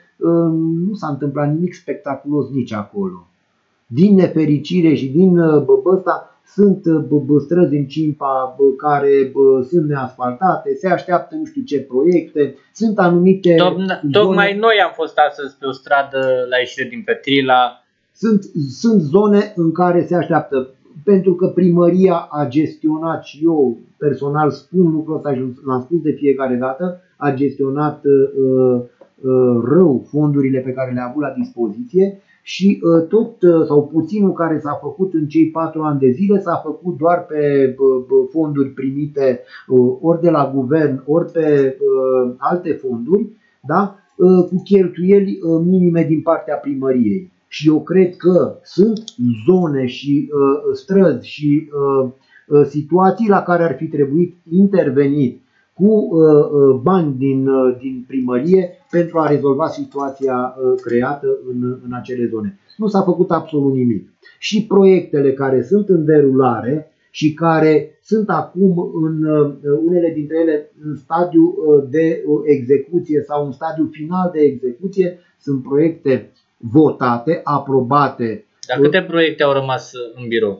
nu s-a întâmplat nimic spectaculos nici acolo. Din nefericire și din ăsta sunt străzi în Cimpa care sunt neasfaltate, se așteaptă nu știu ce proiecte, sunt anumite... Tocmai zone... noi am fost astăzi pe o stradă la ieșire din Petrila. Sunt, sunt zone în care se așteaptă, pentru că primăria a gestionat, și eu personal spun lucrul ăsta și l-am spus de fiecare dată, a gestionat uh, uh, rău fondurile pe care le-a avut la dispoziție. Și uh, tot uh, sau puținul care s-a făcut în cei patru ani de zile s-a făcut doar pe uh, fonduri primite uh, ori de la guvern, ori pe uh, alte fonduri, da? uh, cu cheltuieli uh, minime din partea primăriei. Și eu cred că sunt zone și uh, străzi și uh, uh, situații la care ar fi trebuit intervenit cu uh, bani din, uh, din primărie pentru a rezolva situația uh, creată în, în acele zone. Nu s-a făcut absolut nimic. Și proiectele care sunt în derulare și care sunt acum în uh, unele dintre ele în stadiu uh, de uh, execuție sau în stadiu final de execuție sunt proiecte votate, aprobate. Dar câte proiecte au rămas în birou?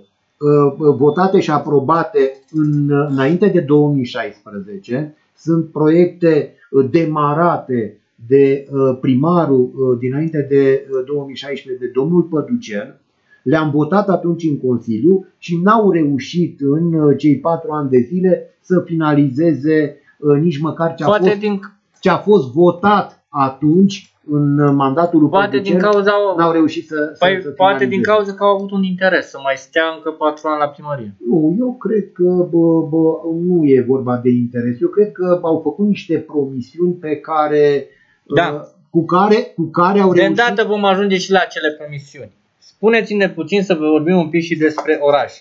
Votate și aprobate în, înainte de două mii șaisprezece, sunt proiecte demarate de primarul dinainte de două mii șaisprezece, de domnul Păducel, le-am votat atunci în Consiliu și n-au reușit în cei patru ani de zile să finalizeze nici măcar ce a, fost, din... ce a fost votat atunci în mandatul lui poate Păducel, din cauza n-au reușit să, păi, să, să poate din cauza că au avut un interes să mai stea încă patru ani la primărie. Nu, eu cred că bă, bă, nu e vorba de interes. Eu cred că au făcut niște promisiuni pe care, da. cu care, cu care au reușit. De îndată vom ajunge și la acele promisiuni. Spuneți-ne puțin să vă vorbim un pic și despre oraș.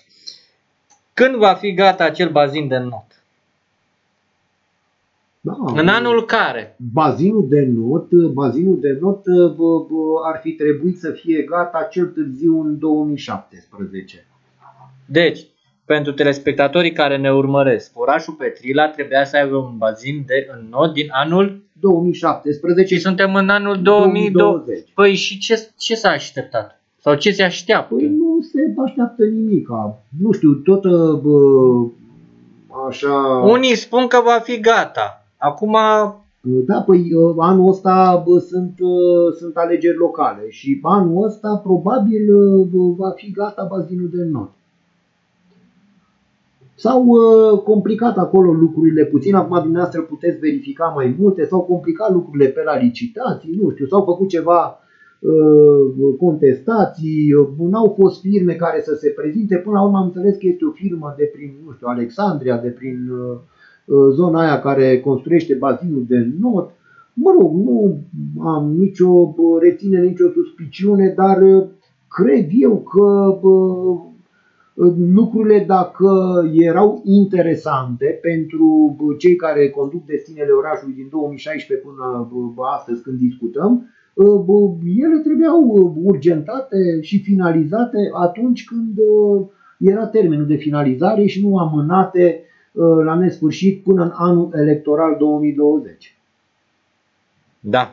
Când va fi gata acel bazin de not? Da, în anul care? Bazinul de not, bazinul de not ar fi trebuit să fie gata cel târziu în două mii șaptesprezece. Deci, pentru telespectatorii care ne urmăresc, orașul Petrila trebuia să aibă un bazin de not din anul două mii șaptesprezece și suntem în anul două mii douăzeci. Păi și ce, ce s-a așteptat? Sau ce se așteaptă? Păi nu se așteaptă nimica. Nu știu, tot bă, așa... Unii spun că va fi gata. Acum... Da, păi anul ăsta bă, sunt, sunt alegeri locale și anul ăsta probabil bă, va fi gata bazinul de not. S-au uh, complicat acolo lucrurile puțin, acum dumneavoastră puteți verifica mai multe, s-au complicat lucrurile pe la licitații, nu știu, s-au făcut ceva uh, contestații, n-au fost firme care să se prezinte, până la urmă am înțeles că este o firmă de prin, nu știu, Alexandria, de prin... Uh, zona aia care construiește bazinul de not. Mă rog, nu am nicio reținere, nicio suspiciune, dar cred eu că lucrurile, dacă erau interesante pentru cei care conduc destinele orașului din două mii șaisprezece până astăzi când discutăm, ele trebuiau urgentate și finalizate atunci când era termenul de finalizare și nu amânate la nesfârșit până în anul electoral două mii douăzeci. Da.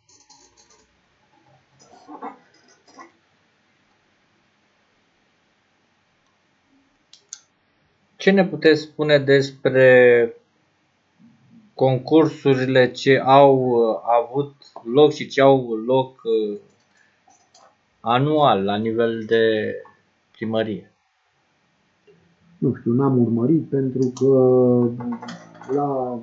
Ce ne puteți spune despre concursurile ce au avut loc și ce au loc anual la nivel de primărie? Nu știu, n-am urmărit pentru că la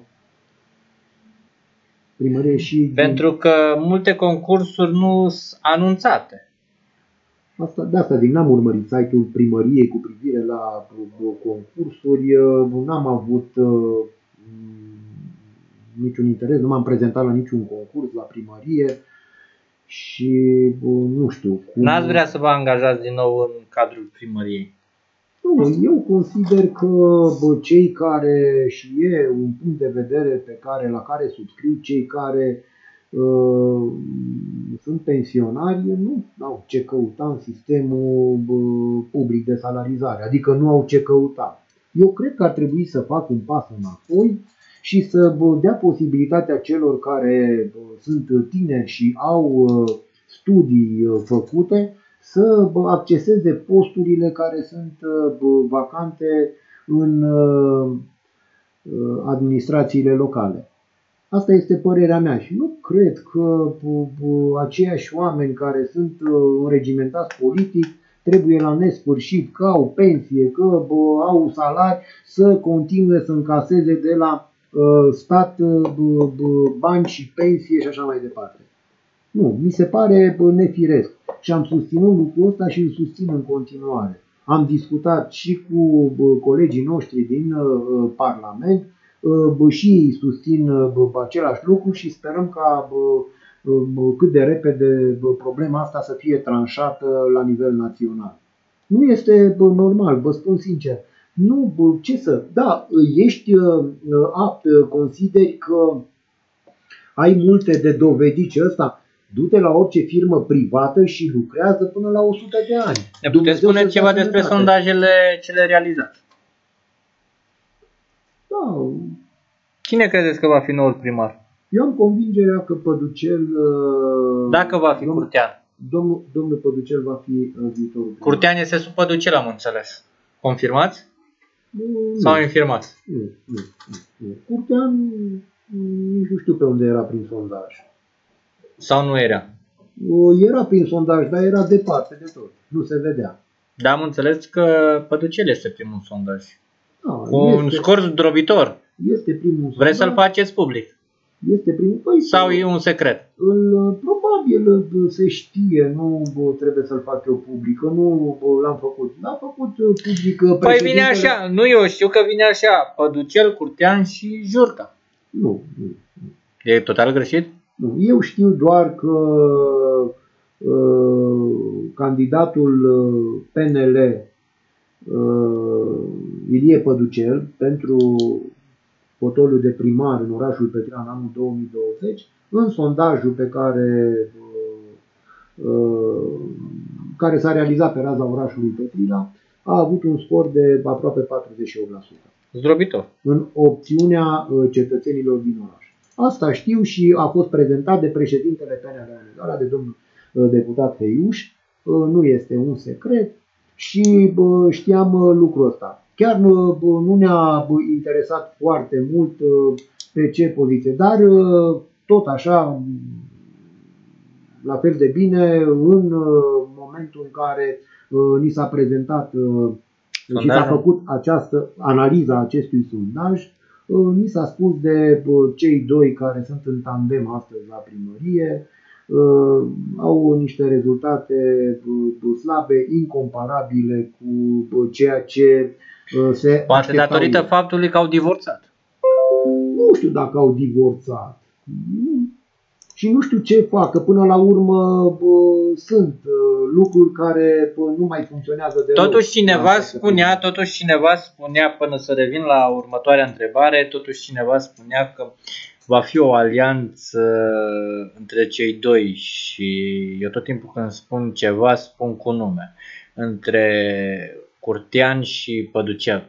primărie și... Pentru că multe concursuri nu sunt anunțate. Asta, de asta zic, n-am urmărit site-ul primăriei cu privire la concursuri, n-am avut uh, niciun interes, nu m-am prezentat la niciun concurs la primărie și uh, nu știu. Cum... N-ați vrea să vă angajați din nou în cadrul primăriei? Nu, eu consider că bă, cei care, și e un punct de vedere pe care, la care subscriu, cei care sunt pensionari, nu au ce căuta în sistemul public de salarizare, adică nu au ce căuta. Eu cred că ar trebui să fac un pas înapoi și să dea posibilitatea celor care sunt tineri și au studii făcute să acceseze posturile care sunt vacante în administrațiile locale. Asta este părerea mea și nu cred că aceiași oameni care sunt înregimentați politic trebuie la nesfârșit, că au pensie, că au salari, să continue să încaseze de la stat bani și pensie și așa mai departe. Nu, mi se pare nefiresc și am susținut lucrul ăsta și îl susțin în continuare. Am discutat și cu colegii noștri din Parlament și ei susțin același lucru și sperăm ca cât de repede problema asta să fie tranșată la nivel național. Nu este normal, vă spun sincer. Nu, ce să, da, ești apt, consideri că ai multe de dovedit și ăsta, du-te la orice firmă privată și lucrează până la o sută de ani. Ne puteți spune ceva despre sondajele cele realizate? Da. Cine credeți că va fi noul primar? Eu am convingerea că Păducel... Dacă va fi domnul, Curtean. Domnul, domnul Păducel va fi viitorul primar. Curtean este sub Păducel, am înțeles. Confirmați? Nu, sau infirmați? Nu, nu, nu. Curtean nici nu știu pe unde era prin sondaj. Sau nu era? Era prin sondaj, dar era departe de tot. Nu se vedea. Dar am înțeles că Păducel este primul sondaj. Da, cu un este, scor zdrobitor. Este primul sondaj. Vreți să-l faceți public? Este primul. Păi, sau e un secret? Îl, probabil se știe, nu trebuie să-l fac eu public, nu l-am făcut. L-am făcut public. Păi vine așa, nu eu știu că vine așa, Păducel, Curtean și Jurca. Nu, nu, nu. E total greșit? Nu, eu știu doar că uh, candidatul P N L uh, Ilie Păducel pentru fotoliul de primar în orașul Petrea în anul două mii douăzeci, în sondajul pe care, uh, care s-a realizat pe raza orașului Petrila, a avut un scor de aproape patruzeci și opt la sută. Zdrobitor. În opțiunea cetățenilor din oraș. Asta știu și a fost prezentat de președintele P N L, de domnul deputat Heiuș, nu este un secret și știam lucrul ăsta. Chiar nu ne-a interesat foarte mult pe ce poziție, dar tot așa, la fel de bine, în momentul în care ni s-a prezentat și s-a făcut această analiza acestui sondaj, ni s-a spus de cei doi care sunt în tandem astăzi la primărie, au niște rezultate slabe, incomparabile cu ceea ce se poate datorită ei. Faptului că au divorțat. Nu știu dacă au divorțat. Și nu știu ce fac, că până la urmă bă, sunt uh, lucruri care bă, nu mai funcționează deloc. Totuși cineva spunea, totuși cineva spunea, până să revin la următoarea întrebare, totuși cineva spunea că va fi o alianță între cei doi și eu tot timpul când spun ceva, spun cu nume. Între Curtean și Păducel.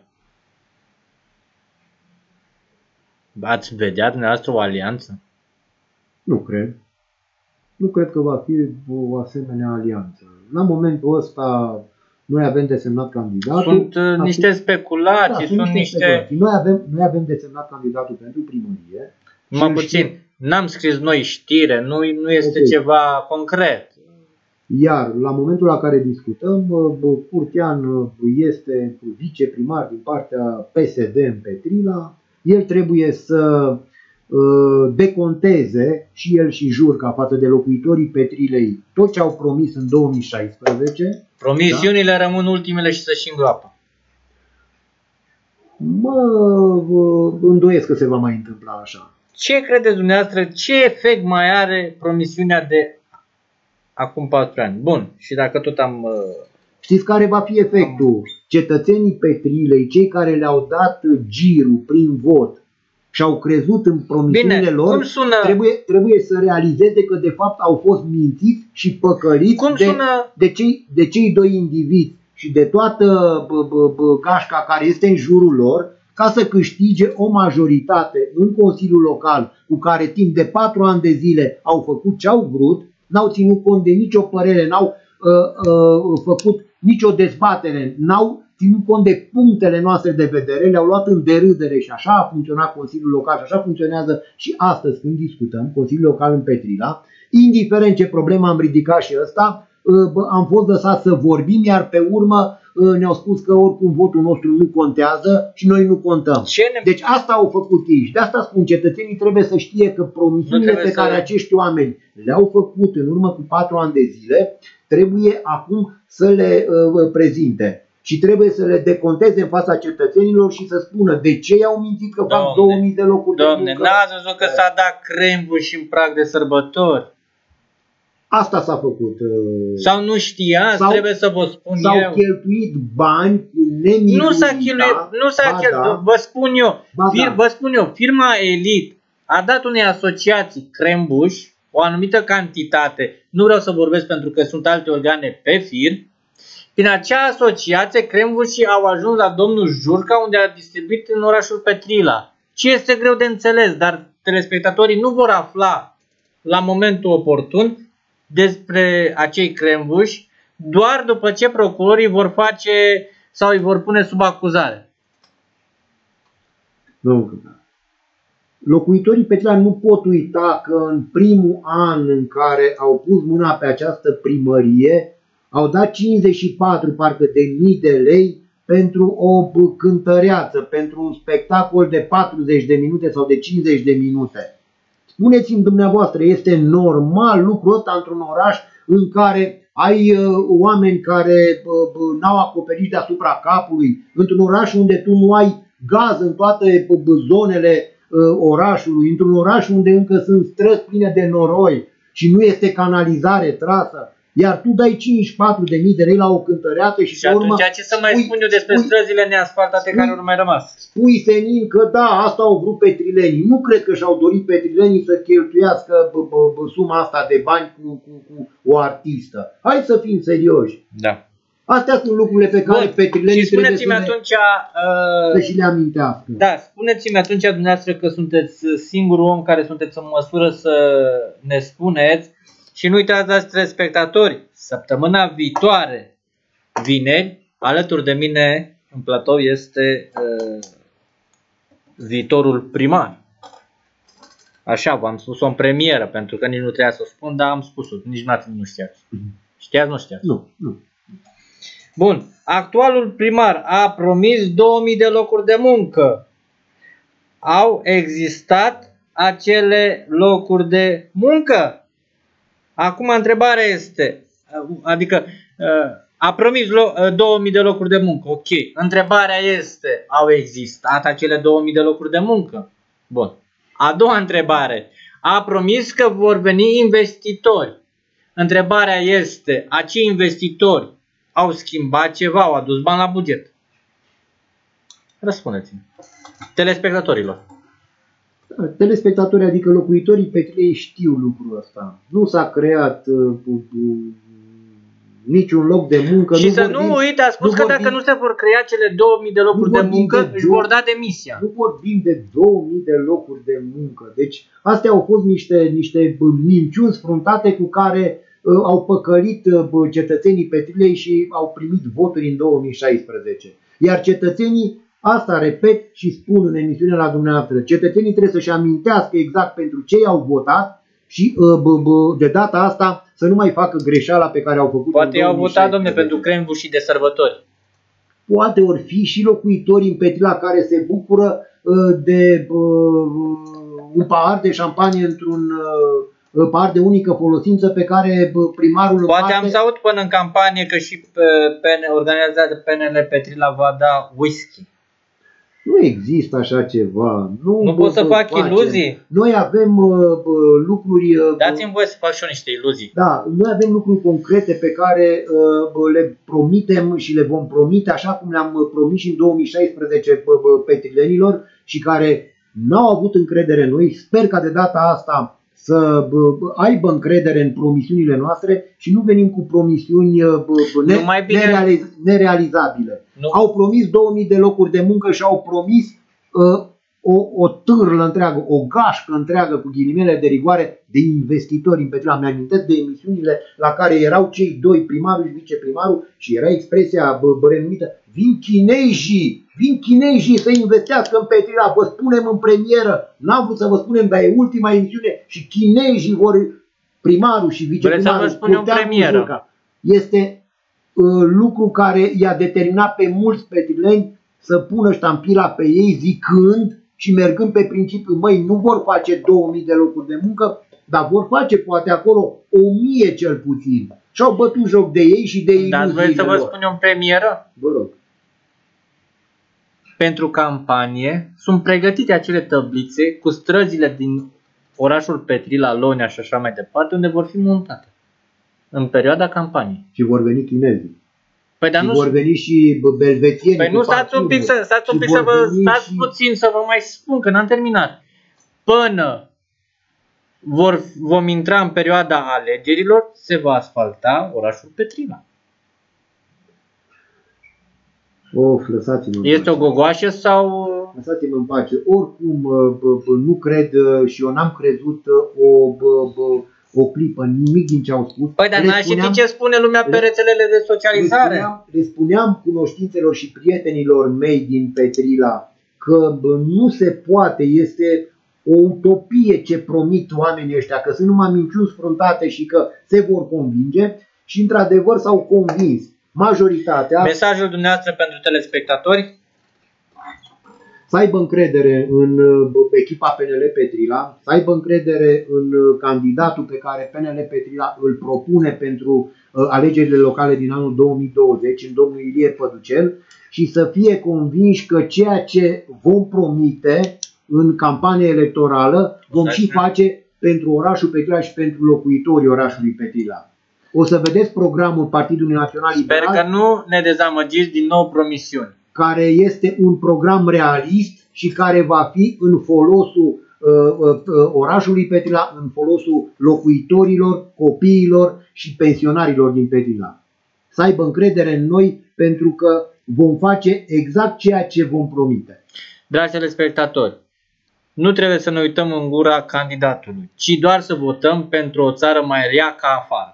Ați vedea dumneavoastră o alianță? Nu cred. Nu cred că va fi o asemenea alianță. La momentul ăsta noi avem desemnat candidatul. Sunt uh, niște fi... speculații. Da, sunt, sunt niște... speculații. Noi, avem, noi avem desemnat candidatul pentru primărie. Mă puțin. Știu... N-am scris noi știre. Nu, nu este okay. Ceva concret. Iar la momentul la care discutăm, Curtean este viceprimar din partea P S D în Petrila. El trebuie să deconteze și el și Jurca față de locuitorii Petrilei tot ce au promis în două mii șaisprezece. Promisiunile da? Rămân ultimele și să-și îngroapă. Mă îndoiesc că se va mai întâmpla așa. Ce credeți dumneavoastră? Ce efect mai are promisiunea de acum patru ani? Bun, și dacă tot am... Știți care va fi efectul? Cetățenii Petrilei, cei care le-au dat girul prin vot, și au crezut în promisiunile Bine, lor, cum sună... trebuie, trebuie să realizeze că de fapt au fost mințiți și păcăliți Cum de, sună... de, cei, de cei doi indivizi și de toată bă, bă, bă, gașca care este în jurul lor, ca să câștige o majoritate în Consiliul Local cu care timp de patru ani de zile au făcut ce au vrut, n-au ținut cont de nicio părere, n-au uh, uh, făcut nicio dezbatere, n-au ținut cont de punctele noastre de vedere, le-au luat în derâdere și așa a funcționat Consiliul Local și așa funcționează și astăzi când discutăm Consiliul Local în Petrila. Indiferent ce problemă am ridicat și ăsta, am fost lăsat să vorbim, iar pe urmă ne-au spus că oricum votul nostru nu contează și noi nu contăm. Deci asta au făcut ei și de asta spun, cetățenii trebuie să știe că promisiunile pe care să... acești oameni le-au făcut în urmă cu patru ani de zile, trebuie acum să le uh, prezinte. Și trebuie să le deconteze în fața cetățenilor și să spună de ce i-au mințit că fac două mii de locuri de muncă. Doamne, n-ați văzut că s-a dat crembuș în prag de sărbători? Asta s-a făcut. Sau nu știați, sau, trebuie să vă spun eu. S-au cheltuit bani cu nemiluita. Nu s-a cheltuit, nu s-a cheltuit, da. vă spun eu. Fir, da. Vă spun eu, firma Elite a dat unei asociații crembuș o anumită cantitate. Nu vreau să vorbesc pentru că sunt alte organe pe fir. Prin acea asociație, crembușii au ajuns la domnul Jurca, unde a distribuit în orașul Petrila. Ce este greu de înțeles, dar telespectatorii nu vor afla la momentul oportun despre acei crembuși doar după ce procurorii vor face sau îi vor pune sub acuzare. Nu. Locuitorii Petrila nu pot uita că în primul an în care au pus mâna pe această primărie au dat cincizeci și patru parcă de mii de lei pentru o cântăreață, pentru un spectacol de patruzeci de minute sau de cincizeci de minute. Spuneți-mi dumneavoastră, este normal lucrul ăsta într-un oraș în care ai uh, oameni care uh, n-au acoperiș deasupra capului, într-un oraș unde tu nu ai gaz în toate uh, zonele uh, orașului, într-un oraș unde încă sunt străzi pline de noroi și nu este canalizare trasă, iar tu dai cincizeci și patru de mii de lei la o cântăreață și, și pe urmă... ce să mai spui, spun eu despre spui, străzile neasfaltate spui, care au mai rămas? Spui senin că da, asta au vrut petrilenii. Nu cred că și-au dorit petrilenii să cheltuiască b -b -b suma asta de bani cu, cu, cu o artistă. Hai să fim serioși. Da. Astea sunt lucrurile pe care Bun. petrilenii trebuie să, atunci, uh, să și le amintească. Da, spuneți-mi atunci dumneavoastră că sunteți singurul om care sunteți în măsură să ne spuneți. Și nu uitați, dragi telespectatori, săptămâna viitoare, vineri, alături de mine în platou este uh, viitorul primar. Așa, v-am spus-o în premieră, pentru că nici nu trebuia să o spun, dar am spus-o, nici nu știați. Știați, nu știați? Nu, nu. Bun, actualul primar a promis două mii de locuri de muncă. Au existat acele locuri de muncă? Acum întrebarea este, adică a promis două mii de locuri de muncă, ok. Întrebarea este, au existat acele două mii de locuri de muncă? Bun. A doua întrebare, a promis că vor veni investitori. Întrebarea este, acei investitori au schimbat ceva, au adus bani la buget? Răspundeți-mi. Telespectatorilor. Telespectatorii, adică locuitorii Petrilei, știu lucrul ăsta. Nu s-a creat uh, uh, niciun loc de muncă. Și nu să vorbim, nu uite, a spus nu că vorbim, dacă nu se vor crea cele două mii de locuri de muncă, de își vor da demisia. Nu vorbim de două mii de locuri de muncă. Deci astea au fost niște, niște minciuni sfruntate cu care uh, au păcălit uh, cetățenii Petrilei și au primit voturi în două mii șaisprezece. Iar cetățenii, asta repet și spun în emisiunea la dumneavoastră, cetățenii trebuie să-și amintească exact pentru ce i-au votat și de data asta să nu mai facă greșeala pe care au făcut-o. Poate i-au votat, domne, pentru crembușii de sărbători. Poate ori fi și locuitorii în Petrila care se bucură de un pahar de șampanie într-un pahar de unică folosință pe care primarul... Poate am să aud până în campanie că și organizația de P N L Petrila va da whisky. Nu există așa ceva. Nu, nu pot să fac facem. iluzii? Noi avem uh, lucruri... Uh, Dați-mi voie să fac și eu niște iluzii. Da, noi avem lucruri concrete pe care uh, le promitem și le vom promite, așa cum le-am promis și în două mii șaisprezece petrilenilor și care n-au avut încredere în noi. Sper ca de data asta să aibă încredere în promisiunile noastre și nu venim cu promisiuni ne, nerealiz, nerealizabile. Nu. Au promis două mii de locuri de muncă și au promis uh, o, o târlă întreagă, o gașcă întreagă cu ghilimele de rigoare de investitori în Petrila. Mi-amintesc de emisiunile la care erau cei doi, primarul și viceprimarul, și era expresia bă, bă, renumită: vin chinezii, vin chinezii să investească în Petrila, vă spunem în premieră, n-am vrut să vă spunem, dar e ultima emisiune și chinezii vor, primarul și viceprimarul. Vreți să vă spun în premieră? Este uh, lucru care i-a determinat pe mulți petrileni să pună ștampila pe ei zicând și mergând pe principiu: măi, nu vor face două mii de locuri de muncă, dar vor face poate acolo o mie cel puțin. Și-au bătut joc de ei și de iluziile lor. Dar vreți să vă spun eu în premieră? Vă rog. Pentru campanie sunt pregătite acele tablițe cu străzile din orașul Petrila, Lonea și așa mai departe, unde vor fi montate în perioada campaniei. Și vor veni chinezii. Păi, dar și nu vor veni și belvețieni. Păi nu, stați un pic, să, stați un pic să vă stați și... puțin să vă mai spun, că n-am terminat. Până vor, vom intra în perioada alegerilor, se va asfalta orașul Petrila. Of, lăsați-mă. Este o gogoașă sau... Lăsați-mă în pace. Oricum nu cred și eu n-am crezut o, o clipă, nimic din ce au spus. Păi, dar n-ai citit ce spune lumea pe rețelele de socializare? Le spuneam, le spuneam cunoștințelor și prietenilor mei din Petrila că nu se poate, este o utopie ce promit oamenii ăștia, că sunt numai minciuni sfruntate și că se vor convinge și într-adevăr s-au convins. Majoritatea. Mesajul dumneavoastră pentru telespectatori? Să aibă încredere în echipa P N L Petrila, să aibă încredere în candidatul pe care P N L Petrila îl propune pentru alegerile locale din anul două mii douăzeci, în domnul Ilie Păducel, și să fie convinși că ceea ce vom promite în campanie electorală vom și face pentru orașul Petrila și pentru locuitorii orașului Petrila. O să vedeți programul Partidului Național Liberal. Sper că nu ne dezamăgiți din nou promisiuni. Care este un program realist și care va fi în folosul uh, uh, orașului Petrila, în folosul locuitorilor, copiilor și pensionarilor din Petrila. Să aibă încredere în noi, pentru că vom face exact ceea ce vom promite. Dragi telespectatori, nu trebuie să ne uităm în gura candidatului, ci doar să votăm pentru o țară mai rea ca afară.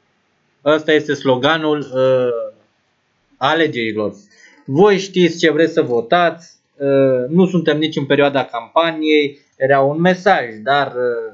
Ăsta este sloganul uh, alegerilor. Voi știți ce vreți să votați, uh, nu suntem nici în perioada campaniei, era un mesaj, dar uh,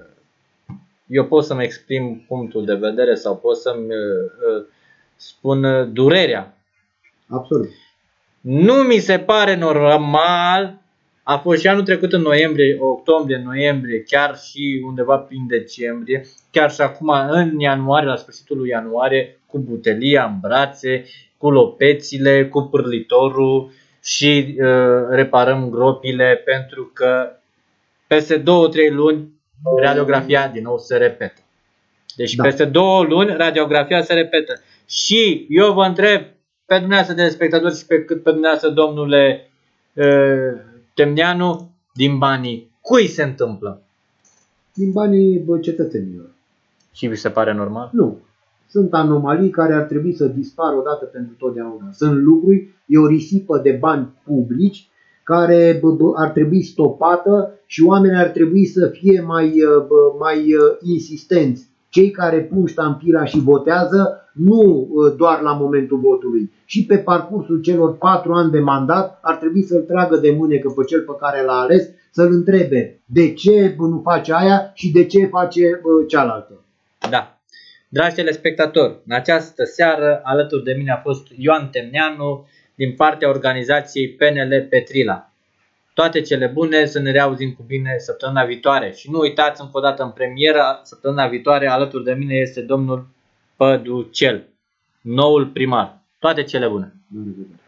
eu pot să-mi exprim punctul de vedere sau pot să-mi uh, uh, spun uh, durerea. Absolut. Nu mi se pare normal, a fost și anul trecut în noiembrie, octombrie, noiembrie, chiar și undeva prin decembrie, chiar și acum în ianuarie, la sfârșitul lui ianuarie, cu butelia în brațe, cu lopețile, cu pârlitorul și uh, reparăm gropile, pentru că peste două trei luni radiografia din nou se repetă. Deci da. Peste două luni radiografia se repetă. Și eu vă întreb pe dumneavoastră de spectatori și pe cât pe dumneavoastră, domnule uh, Temneanu, din banii cui se întâmplă? Din banii bă, cetățenilor. Și vi se pare normal? Nu. Sunt anomalii care ar trebui să dispară odată pentru totdeauna. Sunt lucruri, e o risipă de bani publici care bă, bă, ar trebui stopată și oamenii ar trebui să fie mai, bă, mai insistenți. Cei care pun ștampila și votează, nu doar la momentul votului, și pe parcursul celor patru ani de mandat ar trebui să-l tragă de mânecă pe cel pe care l-a ales, să-l întrebe de ce nu face aia și de ce face cealaltă. Da. Dragi telespectatori, în această seară alături de mine a fost Ioan Temneanu din partea organizației P N L Petrila. Toate cele bune, să ne reauzim cu bine săptămâna viitoare. Și nu uitați încă o dată, în premieră, săptămâna viitoare, alături de mine este domnul Păducel, noul primar. Toate cele bune!